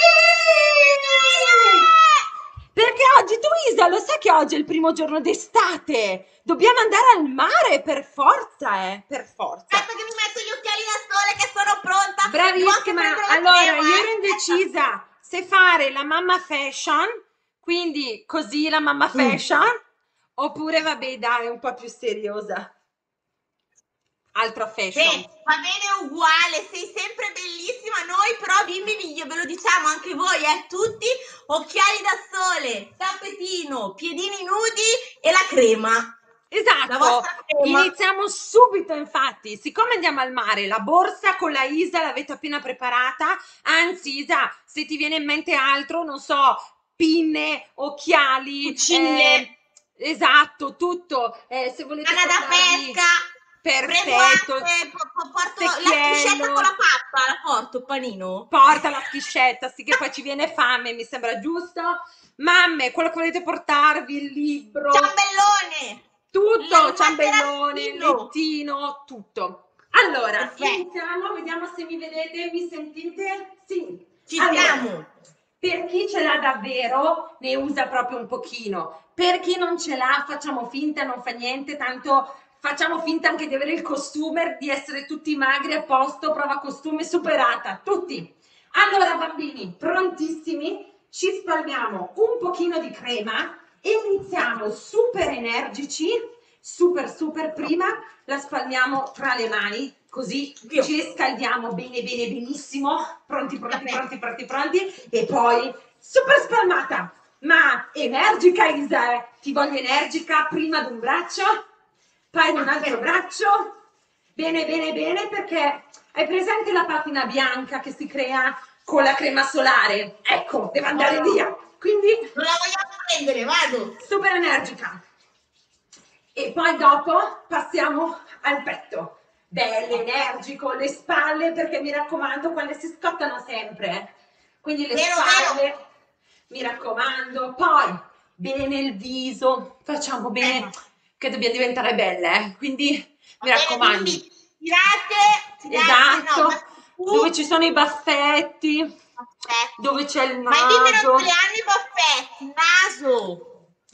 Sì! Perché oggi tu, Isa, lo sai che oggi è il primo giorno d'estate? Dobbiamo andare al mare per forza, per forza. Aspetta che mi metto gli occhiali da sole che sono pronta. Devo anche Bravissima. prendere la Allora, crema, io ero Aspetta. indecisa se fare la mamma fashion, quindi così la mamma Mm. fashion, oppure vabbè, dai, un po' più seriosa. Altra fashion. Va bene uguale, sei sempre bellissima, noi però bimbi, ve lo diciamo anche voi, tutti occhiali da sole, tappetino, piedini nudi e la crema, la Esatto, vostra crema. iniziamo subito infatti, siccome andiamo al mare, la borsa con la Isa l'avete appena preparata, anzi Isa, se ti viene in mente altro, non so, pinne, occhiali, Cucine, esatto, tutto, se volete canna da portarvi, pesca, prendo perfetto, anche, porto la schiscetta con la secchiello, pappa, la porto, il panino. porta la schiscetta, sì che poi ci viene fame, mi sembra giusto. Mamme, quello che volete portarvi, il libro, Ciambellone, tutto, il ciambellone, materassino. lettino, tutto. Allora, Perfetto, iniziamo, vediamo se mi vedete, mi sentite? Sì. ci Allora, siamo. per chi ce l'ha davvero, ne usa proprio un pochino. Per chi non ce l'ha, facciamo finta, non fa niente, tanto facciamo finta anche di avere il costume, di essere tutti magri a posto, prova costume superata, tutti. Allora, bambini, prontissimi? Ci spalmiamo un pochino di crema e iniziamo super energici, super super prima la spalmiamo tra le mani, così Io. ci scaldiamo bene bene benissimo, pronti pronti Vabbè. pronti pronti pronti e poi super spalmata, ma energica Isa, ti voglio energica prima ad un braccio, poi ad un altro braccio, bene bene bene perché hai presente la patina bianca che si crea con la crema solare? Ecco, deve andare via, quindi Non la vogliamo prendere, vado. super energica. E poi dopo passiamo al petto. Bello, energico, le spalle, perché mi raccomando, quelle si scottano sempre. Quindi le Vero, spalle, vero. mi raccomando. Poi, bene il viso, facciamo bene, che dobbiamo diventare belle, Quindi, Va mi bene, raccomando. bimbi, tirate, no, Esatto, ma dove su. ci sono i baffetti, Baffetti. dove c'è il Ma i bimbi non naso. ce li hanno i baffetti, il naso.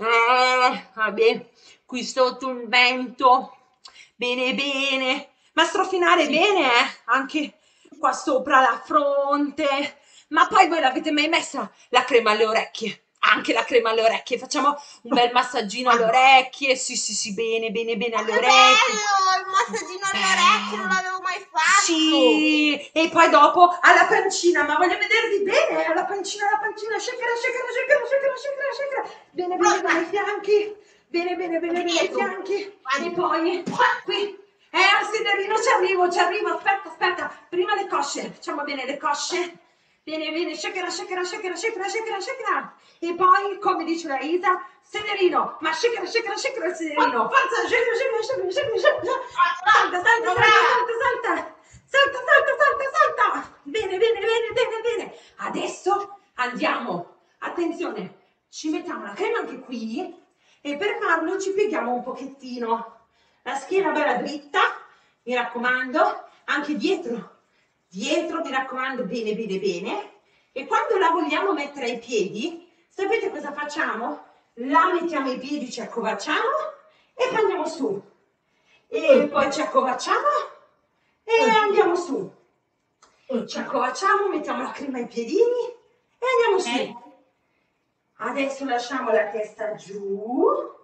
Vabbè, qui sotto un vento, bene bene, ma strofinare Sì. bene, anche qua sopra la fronte, ma poi voi l'avete mai messa la crema alle orecchie? Anche la crema alle orecchie, facciamo un bel massaggino alle orecchie, sì sì sì, bene bene bene Ma alle che orecchie. bello, il massaggino alle orecchie, non l'avevo mai fatto. Sì, e poi dopo alla pancina, ma voglio vedervi bene, alla pancina, shaker, shaker, shaker, shaker, shaker, shaker. Bene, bene, Pronta. bene, i fianchi, bene, bene, bene, bene, i Dietro. fianchi. E Vado. poi qui, al sederino ci arrivo, aspetta, aspetta, prima le cosce, facciamo bene le cosce. Bene, bene, shakera, shakera, shakera, shakera, shakera, shakera. E poi, come dice la Isa, Senerino, ma shakera, shakera, shakera, Senerino. Forza, shakera, shakera, shakera, shakera, shakera. Salta, salta, salta, salta, salta. Salta, salta, salta, salta. Bene, bene, bene, bene, bene. Adesso andiamo. Attenzione, ci mettiamo la crema anche qui e per farlo ci pieghiamo un pochettino. La schiena bella dritta, mi raccomando, anche dietro. Dietro, mi raccomando, bene, bene, bene. E quando la vogliamo mettere ai piedi, sapete cosa facciamo? La mettiamo ai piedi, ci accovacciamo e poi andiamo su. E poi ci accovacciamo e andiamo su. Ci accovacciamo, mettiamo la crema ai piedini e andiamo su. Adesso lasciamo la testa giù,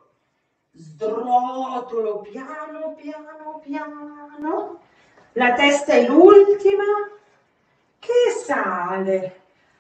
sdrotolo piano, piano, piano. La testa è l'ultima che sale.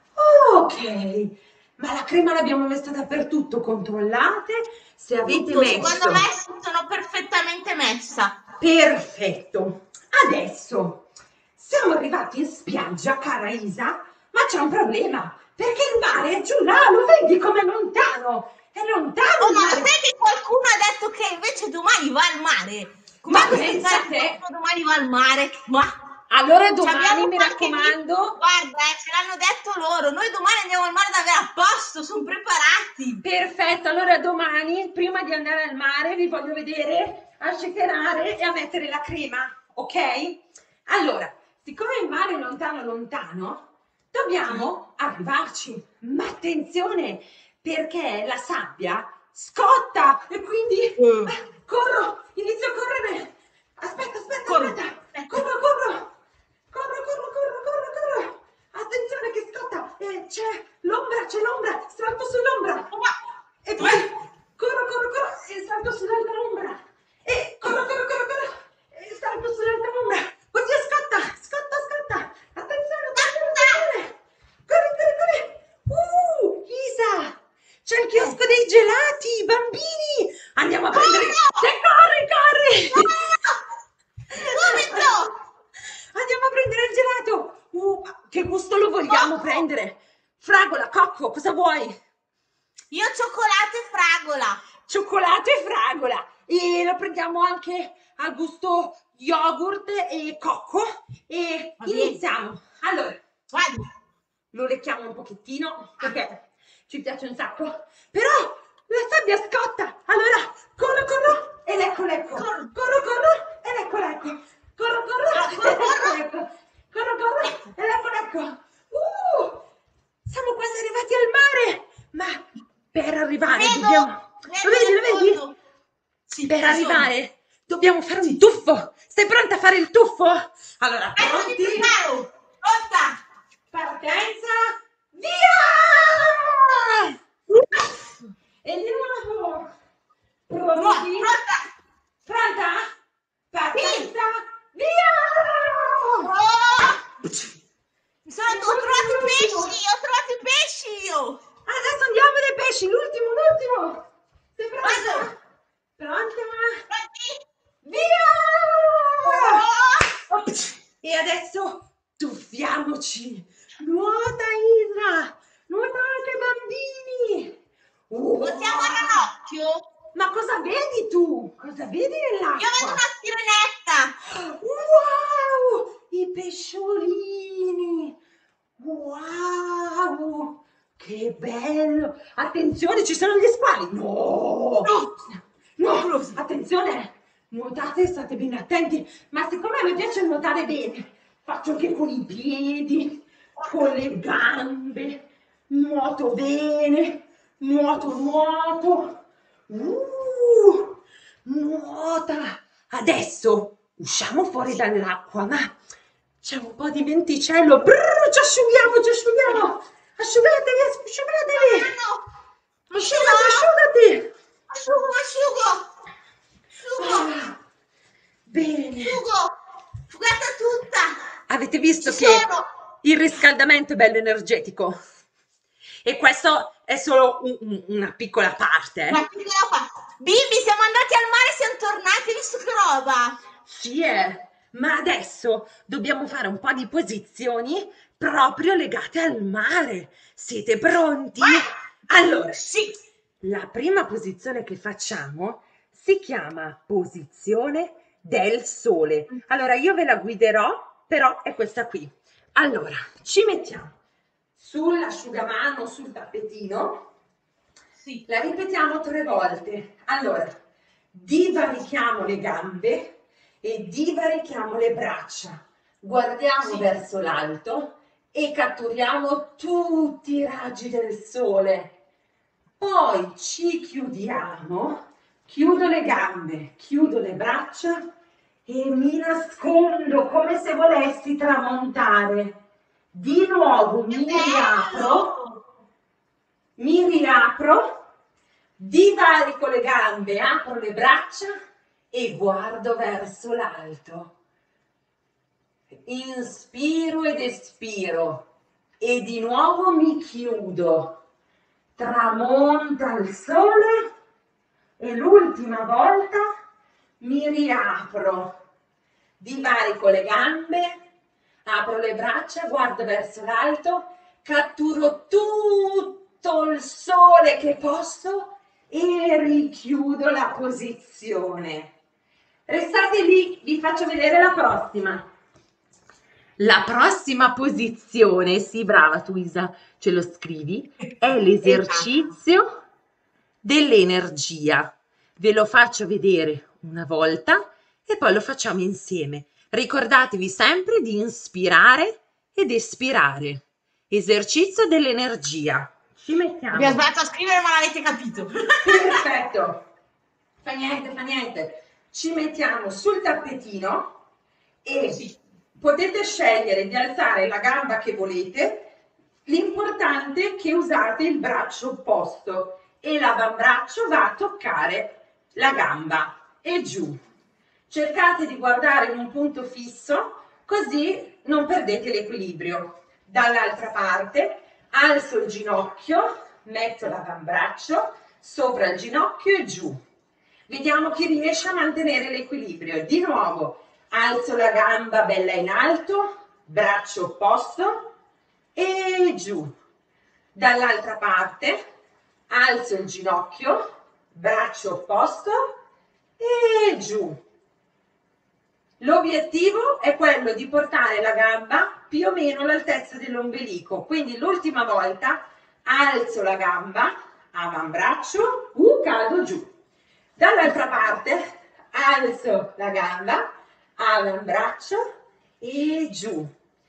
Ok, ma la crema l'abbiamo messa dappertutto, controllate se avete Tutto, secondo messo. me sono perfettamente messa. Perfetto. Adesso siamo arrivati in spiaggia, cara Isa, ma c'è un problema, perché il mare è giù là, lo vedi com'è lontano? È lontano Oh, il ma mare. sai che qualcuno ha detto che invece domani va al mare? Ma Come pensa pensare te. che qualcuno domani va al mare? Ma Allora ci domani, abbiamo mi qualche raccomando, guarda, ce l'hanno detto loro. Noi domani andiamo al mare davvero a posto, sono preparati. perfetto, allora domani, prima di andare al mare, vi voglio vedere a shakerare e a mettere la crema, ok? Allora, siccome il mare è lontano lontano, dobbiamo arrivarci, ma attenzione, perché la sabbia scotta e quindi corro, inizio a correre. Aspetta, aspetta, Corro. aspetta, corro, corro, corro, corro, corro, corro, corro. Attenzione che scotta, c'è l'ombra, salto sull'ombra. E poi corro, corro, corro e salto sull'altra ombra. E corro, corro, corro, corro e salto sull'altra ombra. Oddio, scotta, scotta, scotta. Attenzione, attenzione, attenzione. Corri, corri, corri. Isa, c'è il chiosco dei gelati, bambini. Andiamo a prendere. Corri, corri. Subito! Andiamo a prendere il gelato. Che gusto lo vogliamo prendere? Fragola, cocco, cosa vuoi? Io cioccolato e fragola. Cioccolato e fragola e lo prendiamo anche al gusto yogurt e cocco e Va bene. iniziamo. Allora, Guarda, lo lecchiamo un pochettino perché ci piace un sacco, però la sabbia scotta. Allora, corro, corro e lecco, lecco. Corro, corro e lecco, lecco. Corro, corro e lecco, lecco. Corro, corro e lecco, lecco. Siamo quasi arrivati al mare, ma per arrivare dobbiamo... Lo vedi, lo nel vedi? fondo. Sì, Per ci sono. arrivare dobbiamo fare un tuffo. Stai pronta a fare il tuffo? Allora, Adesso mi pronti? preparo. Pronta. Partenza, via! E di nuovo. Pronti? Pronta. Pronta? Partenza, via! Oh! Ho trovato i pesci, ho trovato i pesci io. Adesso andiamo dai pesci, l'ultimo, l'ultimo. Sei pronta? Vado. Pronta? Pronti? Via! Oh! E adesso tuffiamoci. Nuota Isra, nuotate bambini. Nuotiamo a ranocchio. Ma cosa vedi tu? Cosa vedi Io vedo nell'acqua? una sirenetta. Wow! I pesciolini! Wow! Che bello! Attenzione, ci sono gli squali! No! No! Attenzione! Nuotate, state bene attenti! Ma siccome a me piace nuotare bene, faccio anche con i piedi, con le gambe, nuoto bene, nuoto, nuoto. Nuota! Adesso usciamo fuori dall'acqua, ma c'è un po' di venticello. Brrr, ci asciughiamo, ci asciughiamo. Asciugatevi, asciugatevi. Asciugati, asciugati. Asciugo. Ah, bene. Asciugata tutta. Avete visto Ci che sono. il riscaldamento è bello energetico? E questo è solo una piccola parte. Una piccola parte. Bimbi, siamo andati al mare, siamo tornati, hai visto che roba? Sì, ma adesso dobbiamo fare un po' di posizioni proprio legate al mare. Siete pronti? Vai! Allora, Sì. la prima posizione che facciamo si chiama posizione del sole. Allora, io ve la guiderò, però è questa qui. Allora, ci mettiamo sull'asciugamano, sul tappetino, Sì. la ripetiamo 3 volte. Allora, divarichiamo le gambe e divarichiamo le braccia. Guardiamo Sì. verso l'alto e catturiamo tutti i raggi del sole. Poi ci chiudiamo, chiudo le gambe, chiudo le braccia e mi nascondo come se volessi tramontare. Di nuovo mi riapro, divarico le gambe, apro le braccia e guardo verso l'alto. Inspiro ed espiro e di nuovo mi chiudo. Tramonta il sole e l'ultima volta mi riapro. Divarico le gambe, apro le braccia, guardo verso l'alto, catturo tutto il sole che posso e richiudo la posizione. Restate lì, vi faccio vedere la prossima. La prossima posizione, sì, brava tu Isa, ce lo scrivi, è l'esercizio dell'energia. Ve lo faccio vedere una volta e poi lo facciamo insieme. Ricordatevi sempre di inspirare ed espirare. Esercizio dell'energia. Ci mettiamo. Abbiamo sbagliato a scrivere, ma l'avete capito. Perfetto. Fa niente, fa niente. Ci mettiamo sul tappetino e Sì. potete scegliere di alzare la gamba che volete. L'importante è che usate il braccio opposto e l'avambraccio va a toccare la gamba e giù. Cercate di guardare in un punto fisso, così non perdete l'equilibrio. Dall'altra parte alzo il ginocchio, metto l'avambraccio sopra il ginocchio e giù. Vediamo chi riesce a mantenere l'equilibrio. Di nuovo, alzo la gamba bella in alto, braccio opposto e giù. Dall'altra parte, alzo il ginocchio, braccio opposto e giù. L'obiettivo è quello di portare la gamba più o meno all'altezza dell'ombelico. Quindi l'ultima volta alzo la gamba, avambraccio, cado giù. Dall'altra parte alzo la gamba, avambraccio e giù.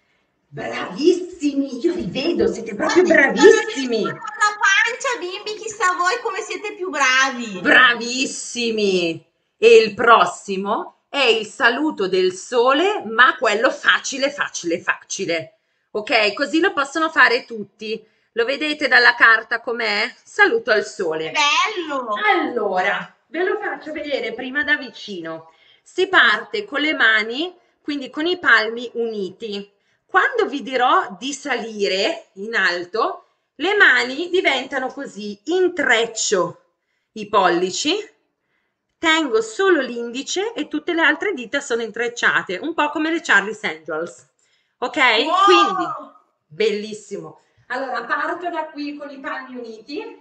Bravissimi, io vi vedo, siete proprio bravissimi. Con la pancia, bimbi, chissà voi come siete più bravi. Bravissimi. E il prossimo è il saluto del sole, ma quello facile, facile, facile. Ok, così lo possono fare tutti. Lo vedete dalla carta com'è? Saluto al sole. Bello! Allora, ve lo faccio vedere prima da vicino. Si parte con le mani, quindi con i palmi uniti. Quando vi dirò di salire in alto, le mani diventano così, intreccio i pollici, tengo solo l'indice e tutte le altre dita sono intrecciate, un po' come le Charlie's Angels. Ok? Wow! Quindi, bellissimo. Allora, parto da qui con i palmi uniti,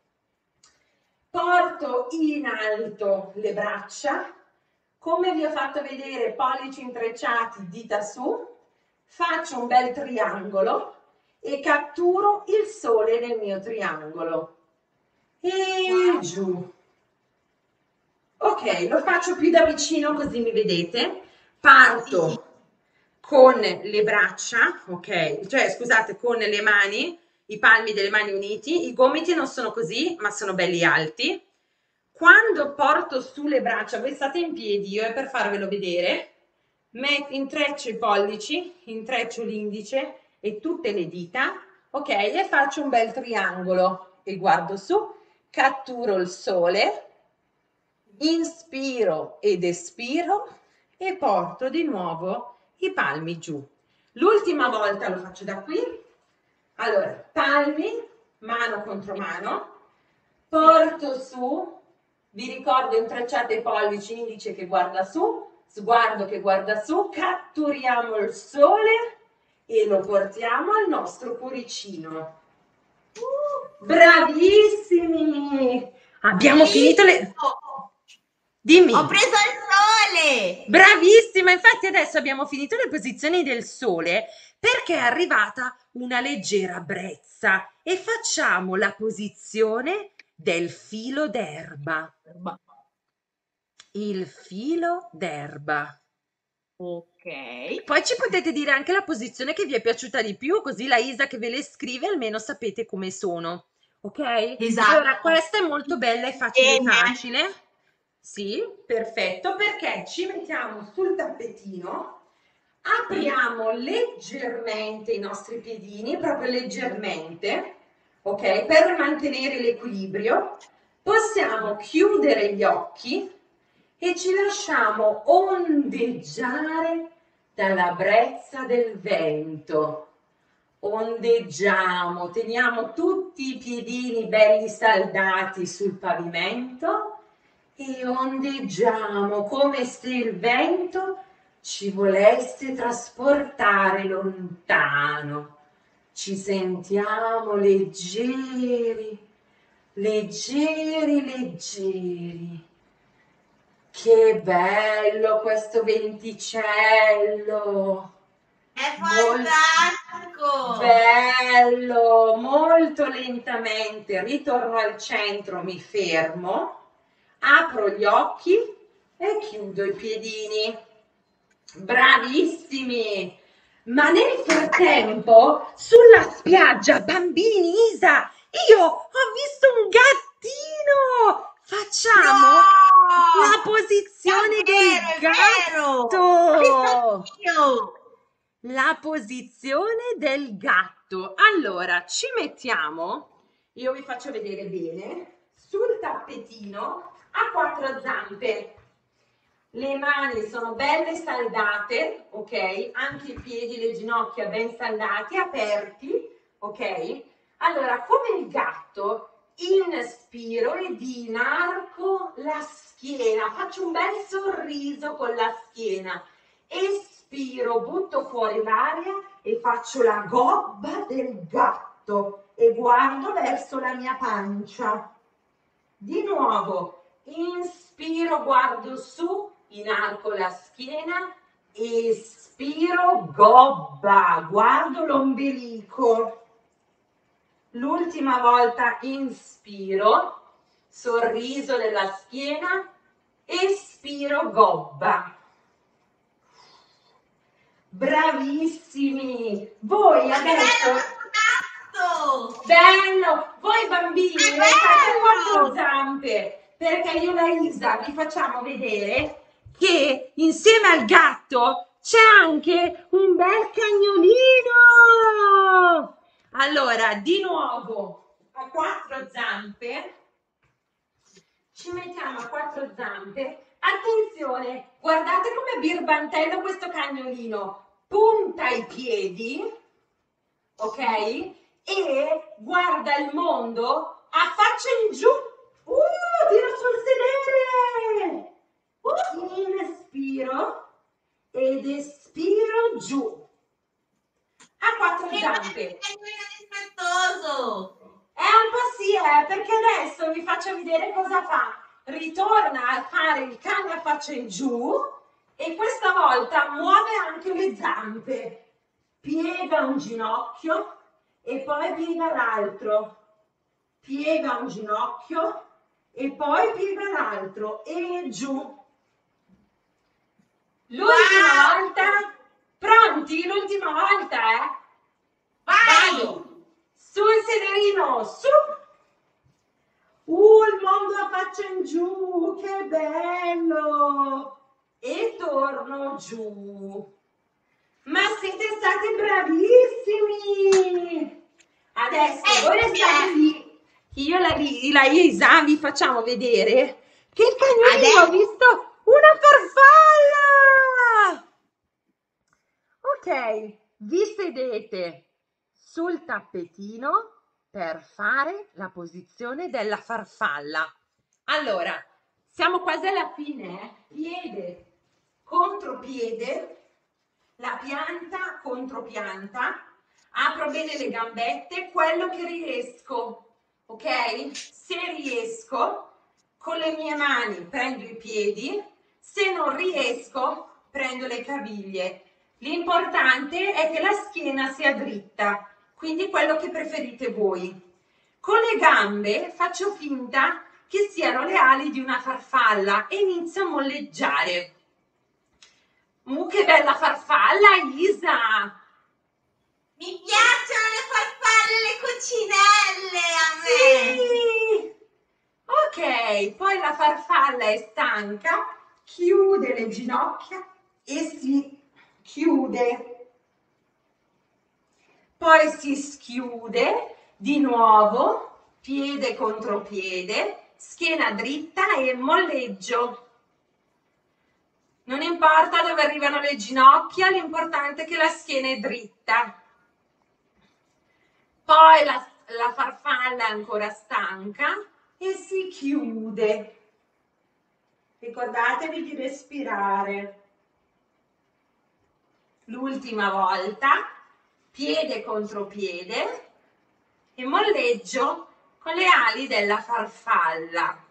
porto in alto le braccia, come vi ho fatto vedere, pollici intrecciati, dita su, faccio un bel triangolo e catturo il sole nel mio triangolo. E giù. Ok, lo faccio più da vicino così mi vedete. Parto con le braccia, ok? Cioè, scusate, con le mani, i palmi delle mani uniti. I gomiti non sono così, ma sono belli alti. Quando porto sulle braccia, voi state in piedi, io è per farvelo vedere, intreccio i pollici, intreccio l'indice e tutte le dita, ok? E faccio un bel triangolo e guardo su, catturo il sole, inspiro ed espiro e porto di nuovo i palmi giù. L'ultima volta lo faccio da qui. Allora, palmi, mano contro mano, porto su, vi ricordo intrecciate i pollici, indice che guarda su, sguardo che guarda su, catturiamo il sole e lo portiamo al nostro cuoricino. Bravissimi! Abbiamo finito le... Bellissimo! Ho Dimmi. preso il sole! Bravissima, infatti adesso abbiamo finito le posizioni del sole perché è arrivata una leggera brezza e facciamo la posizione del filo d'erba. Il filo d'erba. Ok. Poi ci potete dire anche la posizione che vi è piaciuta di più, così la Isa che ve le scrive almeno sapete come sono. Ok? Allora, Esatto. questa è molto bella e facile Bene. facile. Sì, perfetto, perché ci mettiamo sul tappetino, Sì. apriamo leggermente i nostri piedini, proprio leggermente, ok? Per mantenere l'equilibrio. Possiamo chiudere gli occhi e ci lasciamo ondeggiare dalla brezza del vento. Ondeggiamo, teniamo tutti i piedini belli saldati sul pavimento e ondeggiamo come se il vento ci volesse trasportare lontano. Ci sentiamo leggeri, leggeri, leggeri. Che bello questo venticello! È Molto fantastico! bello, molto lentamente ritorno al centro, mi fermo, apro gli occhi e chiudo i piedini. Bravissimi! Ma nel frattempo, sulla spiaggia, bambini, Isa, io ho visto un gattino! Facciamo No! la posizione del Davvero, è vero! L'ho visto gatto! anch'io! La posizione del gatto. Allora, ci mettiamo, io vi faccio vedere bene, sul tappetino a quattro zampe. Le mani sono belle saldate, ok? Anche i piedi, le ginocchia ben saldati, aperti, ok? Allora, come il gatto, inspiro ed inarco la schiena, faccio un bel sorriso con la schiena. Espiro, butto fuori l'aria e faccio la gobba del gatto e guardo verso la mia pancia. Di nuovo, inspiro, guardo su, inarco la schiena, espiro, gobba, guardo l'ombelico. L'ultima volta inspiro, sorriso della schiena, espiro, gobba. Bravissimi! Voi Ma che bello adesso, questo gatto! bello! Voi bambini È restate a quattro bello! zampe perché io e la Isa vi facciamo vedere che insieme al gatto c'è anche un bel cagnolino! Allora, di nuovo a quattro zampe, ci mettiamo a quattro zampe. Attenzione, guardate come birbantello questo cagnolino. Punta i piedi, ok? E guarda il mondo a faccia in giù. Tira sul sedere. Inspiro ed espiro giù. A quattro Che zampe. bello dispettoso! Un po' sì, perché adesso vi faccio vedere cosa fa. Ritorna a fare il cane a faccia in giù e questa volta muove anche le zampe. Piega un ginocchio e poi piega l'altro. Piega un ginocchio e poi piega l'altro e giù. L'ultima Wow! volta. Pronti? L'ultima volta, Vai! Vado. Sul sederino, su. Il mondo a faccia in giù, che bello! E torno giù. Ma siete stati bravissimi! Adesso voi restate lì, che io e la Isa vi facciamo vedere che il cagnolino ha Adesso visto una farfalla! Ok, vi sedete sul tappetino per fare la posizione della farfalla. Allora, siamo quasi alla fine, piede contro piede, la pianta contro pianta, apro bene le gambette, quello che riesco, ok? Se riesco, con le mie mani prendo i piedi, se non riesco, prendo le caviglie. L'importante è che la schiena sia dritta, quindi quello che preferite voi. Con le gambe faccio finta che siano le ali di una farfalla e inizio a molleggiare. Che bella farfalla, Isa! Mi piacciono le farfalle e le coccinelle a me! Sì! Ok, poi la farfalla è stanca, chiude le ginocchia e si chiude. Poi si schiude di nuovo, piede contro piede, schiena dritta e molleggio. Non importa dove arrivano le ginocchia, l'importante è che la schiena è dritta. Poi la farfalla è ancora stanca e si chiude. Ricordatevi di respirare. L'ultima volta, piede contro piede e molleggio con le ali della farfalla.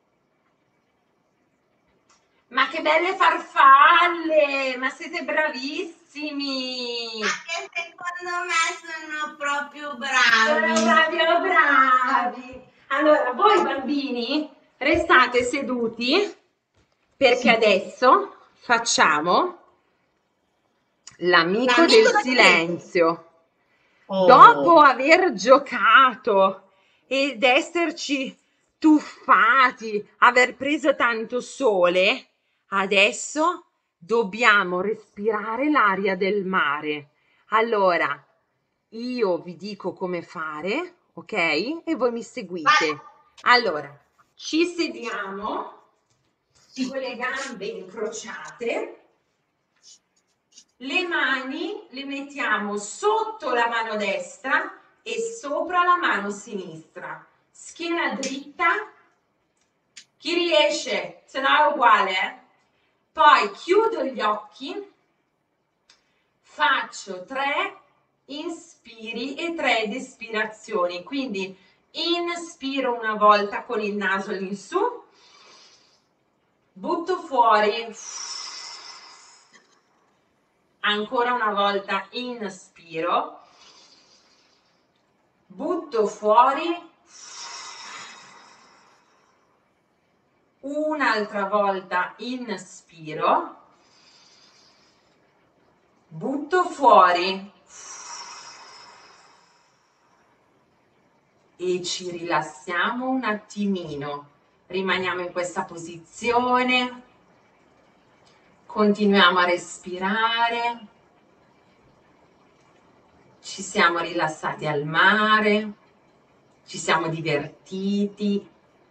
Ma che belle farfalle! Ma siete bravissimi! Anche secondo me sono proprio Sono bravi. bravi, oh, bravi! Allora, voi bambini restate seduti perché adesso facciamo l'amico del L'amico del silenzio. Oh. Dopo aver giocato ed esserci tuffati, aver preso tanto sole, adesso dobbiamo respirare l'aria del mare. Allora, io vi dico come fare, ok? E voi mi seguite. Allora, ci sediamo con le gambe incrociate, le mani le mettiamo sotto la mano destra e sopra la mano sinistra, schiena dritta, chi riesce, se no è uguale, Poi chiudo gli occhi, faccio 3 inspiri e 3 ed espirazioni, quindi inspiro una volta con il naso all'insù, butto fuori, ancora una volta inspiro, butto fuori, un'altra volta inspiro, butto fuori e ci rilassiamo un attimino, rimaniamo in questa posizione, continuiamo a respirare, ci siamo rilassati al mare, ci siamo divertiti.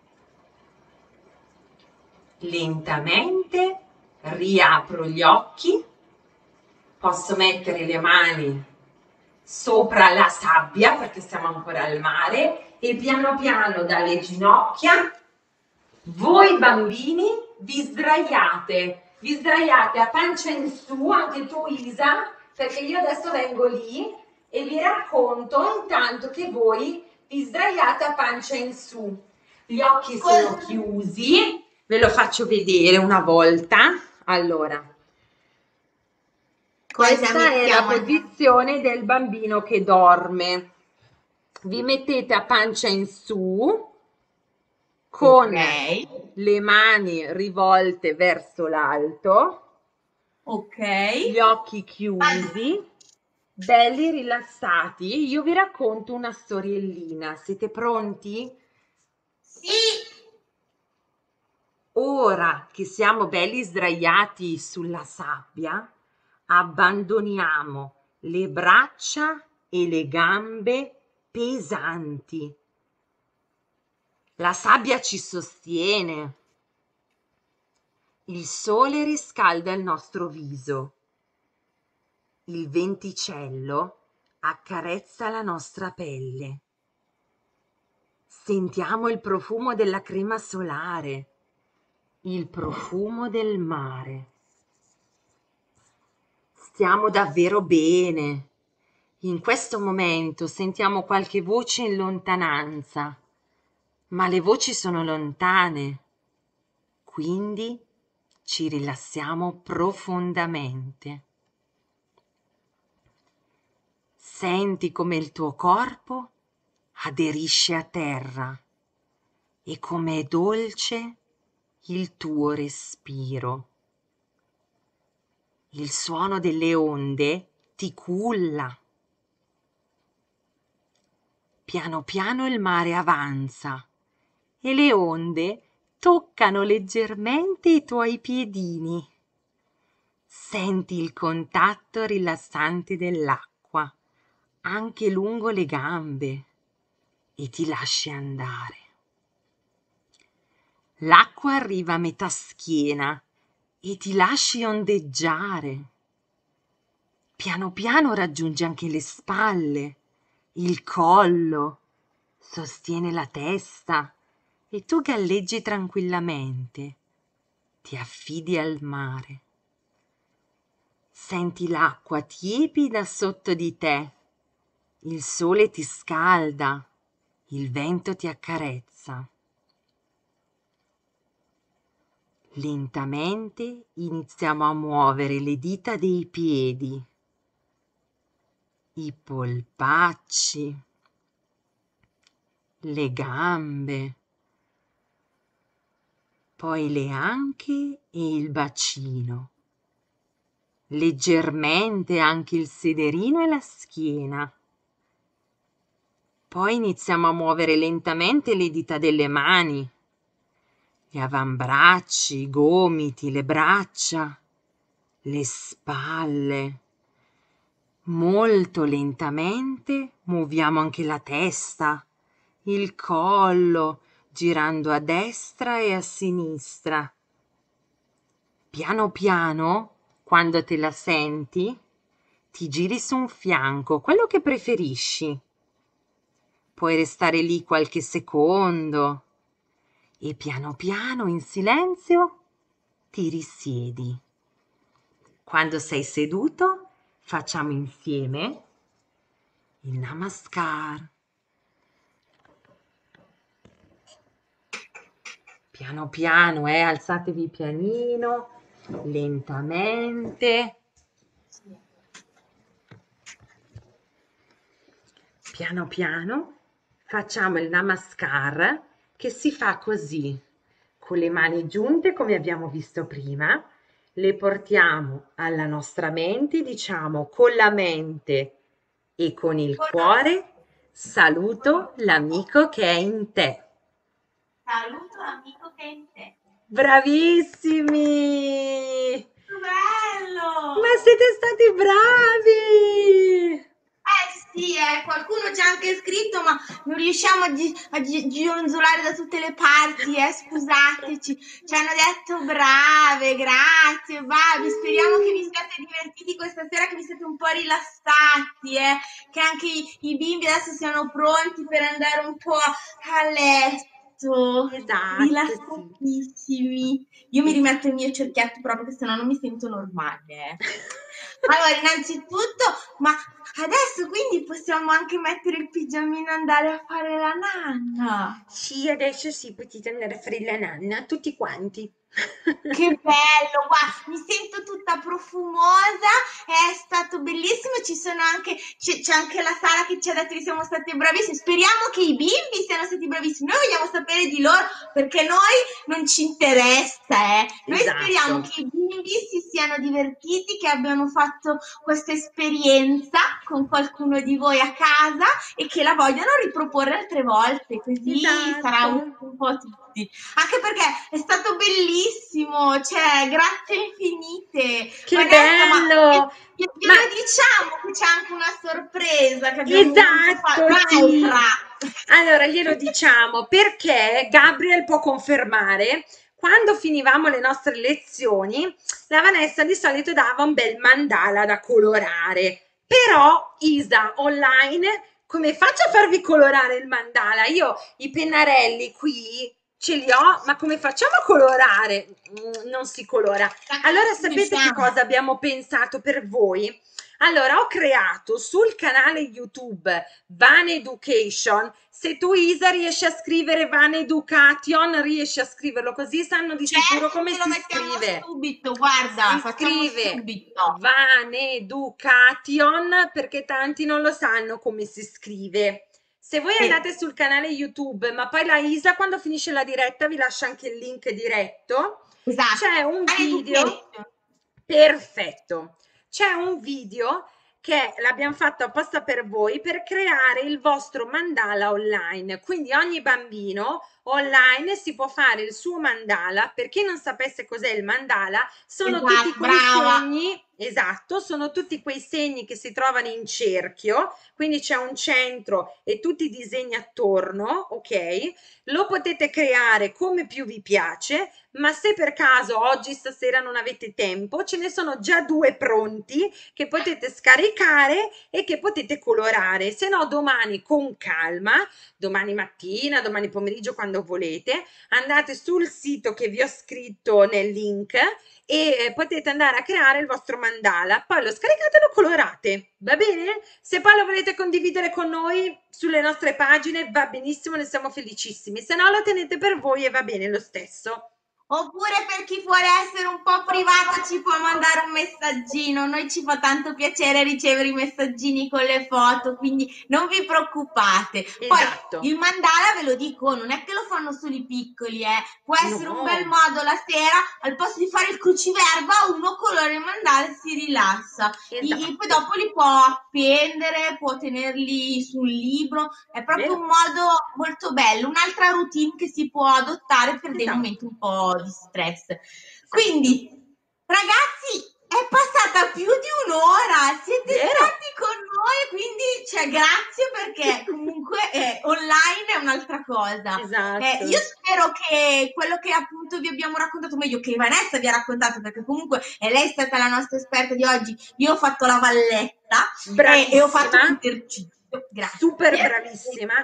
Lentamente riapro gli occhi, posso mettere le mani sopra la sabbia perché siamo ancora al mare e piano piano dalle ginocchia voi bambini vi sdraiate a pancia in su, anche tu Isa, perché io adesso vengo lì e vi racconto intanto che voi vi sdraiate a pancia in su. Gli occhi sono chiusi, ve lo faccio vedere una volta. Allora, questa è la posizione del bambino che dorme. Vi mettete a pancia in su con le mani rivolte verso l'alto, gli occhi chiusi, belli rilassati. Io vi racconto una storiellina. Siete pronti? Sì. Ora che siamo belli sdraiati sulla sabbia, abbandoniamo le braccia e le gambe pesanti. La sabbia ci sostiene. Il sole riscalda il nostro viso. Il venticello accarezza la nostra pelle. Sentiamo il profumo della crema solare, il profumo del mare. Stiamo davvero bene. In questo momento sentiamo qualche voce in lontananza, ma le voci sono lontane, quindi ci rilassiamo profondamente. Senti come il tuo corpo aderisce a terra e come è dolce il tuo respiro. Il suono delle onde ti culla. Piano piano il mare avanza e le onde toccano leggermente i tuoi piedini. Senti il contatto rilassante dell'acqua anche lungo le gambe e ti lasci andare. L'acqua arriva a metà schiena e ti lasci ondeggiare. Piano piano raggiungi anche le spalle, il collo, sostiene la testa e tu galleggi tranquillamente. Ti affidi al mare. Senti l'acqua tiepida sotto di te. Il sole ti scalda, il vento ti accarezza. Lentamente iniziamo a muovere le dita dei piedi, i polpacci, le gambe, poi le anche e il bacino, leggermente anche il sederino e la schiena. Poi iniziamo a muovere lentamente le dita delle mani, gli avambracci, i gomiti, le braccia, le spalle. Molto lentamente muoviamo anche la testa, il collo, girando a destra e a sinistra. Piano piano, quando te la senti, ti giri su un fianco, quello che preferisci. Puoi restare lì qualche secondo e piano piano, in silenzio, ti risiedi. Quando sei seduto, facciamo insieme il Namaskar. Piano piano, alzatevi pianino, lentamente. Piano piano facciamo il Namaskar che si fa così, con le mani giunte come abbiamo visto prima, le portiamo alla nostra mente, diciamo con la mente e con il cuore, saluto l'amico che è in te. Saluto l'amico che è in te. Bravissimi! Bello! Ma siete stati bravi! Sì, qualcuno ci ha anche scritto, ma non riusciamo a gironzolare da tutte le parti, scusateci. Ci hanno detto brave, grazie, bravi. Speriamo che vi siate divertiti questa sera, che vi siete un po' rilassati, che anche i bimbi adesso siano pronti per andare un po' a letto. Esatto, Rilassatissimi. Io mi rimetto il mio cerchietto proprio, che sennò non mi sento normale. Allora, innanzitutto, ma adesso quindi possiamo anche mettere il pigiamino e andare a fare la nanna. Sì, adesso sì, potete andare a fare la nanna, tutti quanti. Che bello, guarda, mi sento tutta profumosa, è stato bellissimo, c'è anche la Sara che ci ha detto che siamo stati bravissimi, speriamo che i bimbi siano stati bravissimi, noi vogliamo sapere di loro perché noi non ci interessa, noi Esatto. speriamo che i bimbi si siano divertiti, che abbiano fatto questa esperienza con qualcuno di voi a casa e che la vogliano riproporre altre volte, così sarà Esatto. un po' tutti. Anche perché è stato bellissimo, cioè grazie infinite. Che Vanessa, bello! glielo diciamo che c'è anche una sorpresa che abbiamo voluto fare. Esatto, sì. Un'altra. Allora, glielo diciamo perché Gabriel può confermare, quando finivamo le nostre lezioni, la Vanessa di solito dava un bel mandala da colorare, però Isa online, come faccio a farvi colorare il mandala? Io i pennarelli qui Ce li ho, ma come facciamo a colorare? Non si colora. Allora, Ragazzi, sapete che riusciamo. cosa abbiamo pensato per voi? Allora, ho creato sul canale YouTube Van Education. Se tu, Isa, riesci a scrivere Van Education, riesci a scriverlo così sanno di sicuro Certo, come te lo si mettiamo scrive. subito, guarda, Si facciamo scrive subito. Van Education perché tanti non lo sanno come si scrive. Se voi Sì, andate sul canale YouTube, ma poi la Isa quando finisce la diretta vi lascia anche il link diretto, esatto. c'è un video Education. perfetto. C'è un video che l'abbiamo fatto apposta per voi per creare il vostro mandala online. Quindi ogni bambino online si può fare il suo mandala. Per chi non sapesse cos'è il mandala, sono tutti Esatto, quei brava. segni, esatto, sono tutti quei segni che si trovano in cerchio, quindi c'è un centro e tutti i disegni attorno, ok? Lo potete creare come più vi piace, ma se per caso oggi, stasera non avete tempo, ce ne sono già due pronti che potete scaricare e che potete colorare. Se no, domani con calma, domani mattina, domani pomeriggio, quando volete, andate sul sito che vi ho scritto nel link e potete andare a creare il vostro mandala. Poi lo scaricate e lo colorate, va bene? Se poi lo volete condividere con noi sulle nostre pagine, va benissimo, ne siamo felicissimi. Se no, lo tenete per voi e va bene lo stesso. Oppure per chi vuole essere un po' privato ci può mandare un messaggino. Noi ci fa tanto piacere ricevere i messaggini con le foto, quindi non vi preoccupate. Poi Esatto. il mandala, ve lo dico, non è che lo fanno solo i piccoli, eh. Può essere un bel No, modo la sera, al posto di fare il cruciverba, uno colora il mandala e si rilassa. E poi esatto. dopo li può appendere, può tenerli sul libro, è proprio un Vero? modo molto bello, un'altra routine che si può adottare per dei momenti Esatto. un po' di stress. Esatto. Quindi, ragazzi, è passata più di un'ora, siete Vero? stati con noi, quindi cioè, grazie perché comunque online è un'altra cosa. Io Esatto. spero che quello che appunto vi abbiamo raccontato, meglio che Vanessa vi ha raccontato, perché comunque è lei stata la nostra esperta di oggi, io ho fatto la valletta e ho fatto Bravissima, l'esercizio, super grazie. bravissima.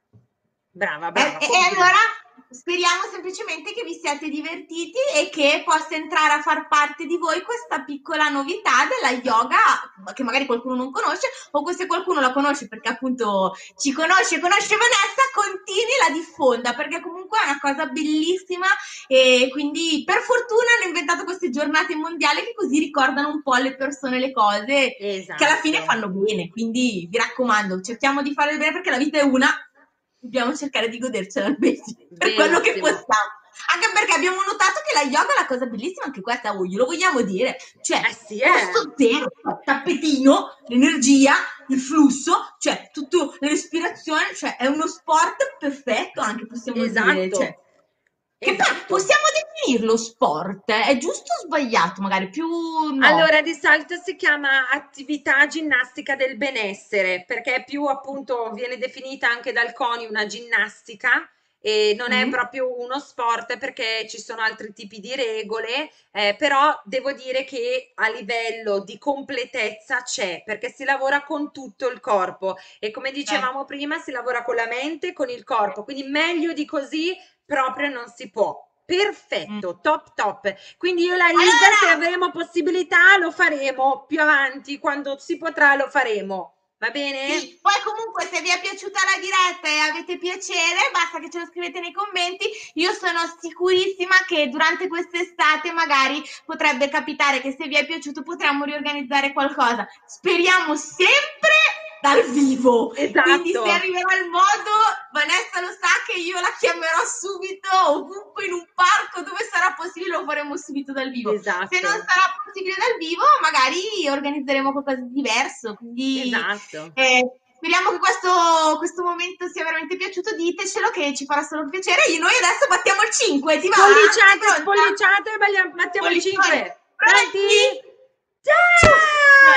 Brava, E, brava, e allora complimenti. speriamo semplicemente che vi siate divertiti e che possa entrare a far parte di voi questa piccola novità della yoga che magari qualcuno non conosce o se qualcuno la conosce perché appunto ci conosce, conosce Vanessa, continui la diffonda perché comunque è una cosa bellissima e quindi per fortuna hanno inventato queste giornate mondiali che così ricordano un po' alle persone le cose che alla fine Esatto, fanno bene. Quindi vi raccomando, cerchiamo di fare il bene perché la vita è una, dobbiamo cercare di godercela al meglio per quello che verissimo. possiamo. Anche perché abbiamo notato che la yoga è la cosa bellissima, anche questa, glielo vogliamo dire, cioè Eh sì, costo zero, tappetino, l'energia, il flusso, cioè tutto le respirazioni, cioè è uno sport perfetto, anche possiamo dire, cioè esatto, che poi esatto. possiamo definirlo sport, è giusto o sbagliato? Magari più no. Allora, di solito si chiama attività ginnastica del benessere, perché è più appunto viene definita anche dal CONI una ginnastica e non è Mm? proprio uno sport perché ci sono altri tipi di regole, però devo dire che a livello di completezza c'è, perché si lavora con tutto il corpo e come dicevamo prima si lavora con la mente e con il corpo, quindi meglio di così proprio non si può. Mm. Perfetto, top top. Quindi io e la Isa, Allora, se avremo possibilità, lo faremo più avanti, quando si potrà, lo faremo. Va bene? sì, poi comunque se vi è piaciuta la diretta e avete piacere, basta che ce lo scrivete nei commenti. Io sono sicurissima che durante quest'estate magari potrebbe capitare che se vi è piaciuto potremmo riorganizzare qualcosa. Speriamo sempre dal vivo. Quindi Esatto, se arriverà il modo, Vanessa lo sa che io la chiamerò subito, ovunque in un parco dove sarà possibile lo faremo subito dal vivo. Se non esatto, sarà possibile dal vivo, magari organizzeremo qualcosa di diverso. Quindi esatto. speriamo che questo momento sia veramente piaciuto. Ditecelo che ci farà solo piacere. Noi adesso battiamo il 5, ti va? Sei Spolliciate, pronta? spolliciate, battiamo il Pollicione. 5. Pronti? Pronti? Ciuff!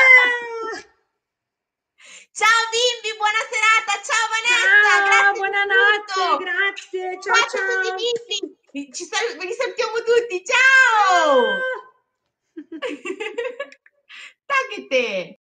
Ciao! Ciao bimbi, buona serata. Ciao Vanessa, Ciao, grazie di buonanotte, tutto. grazie, Un ciao bacio a tutti i ciao. bimbi. Ci risentiamo tutti. Ciao! Ciao! Tagliate!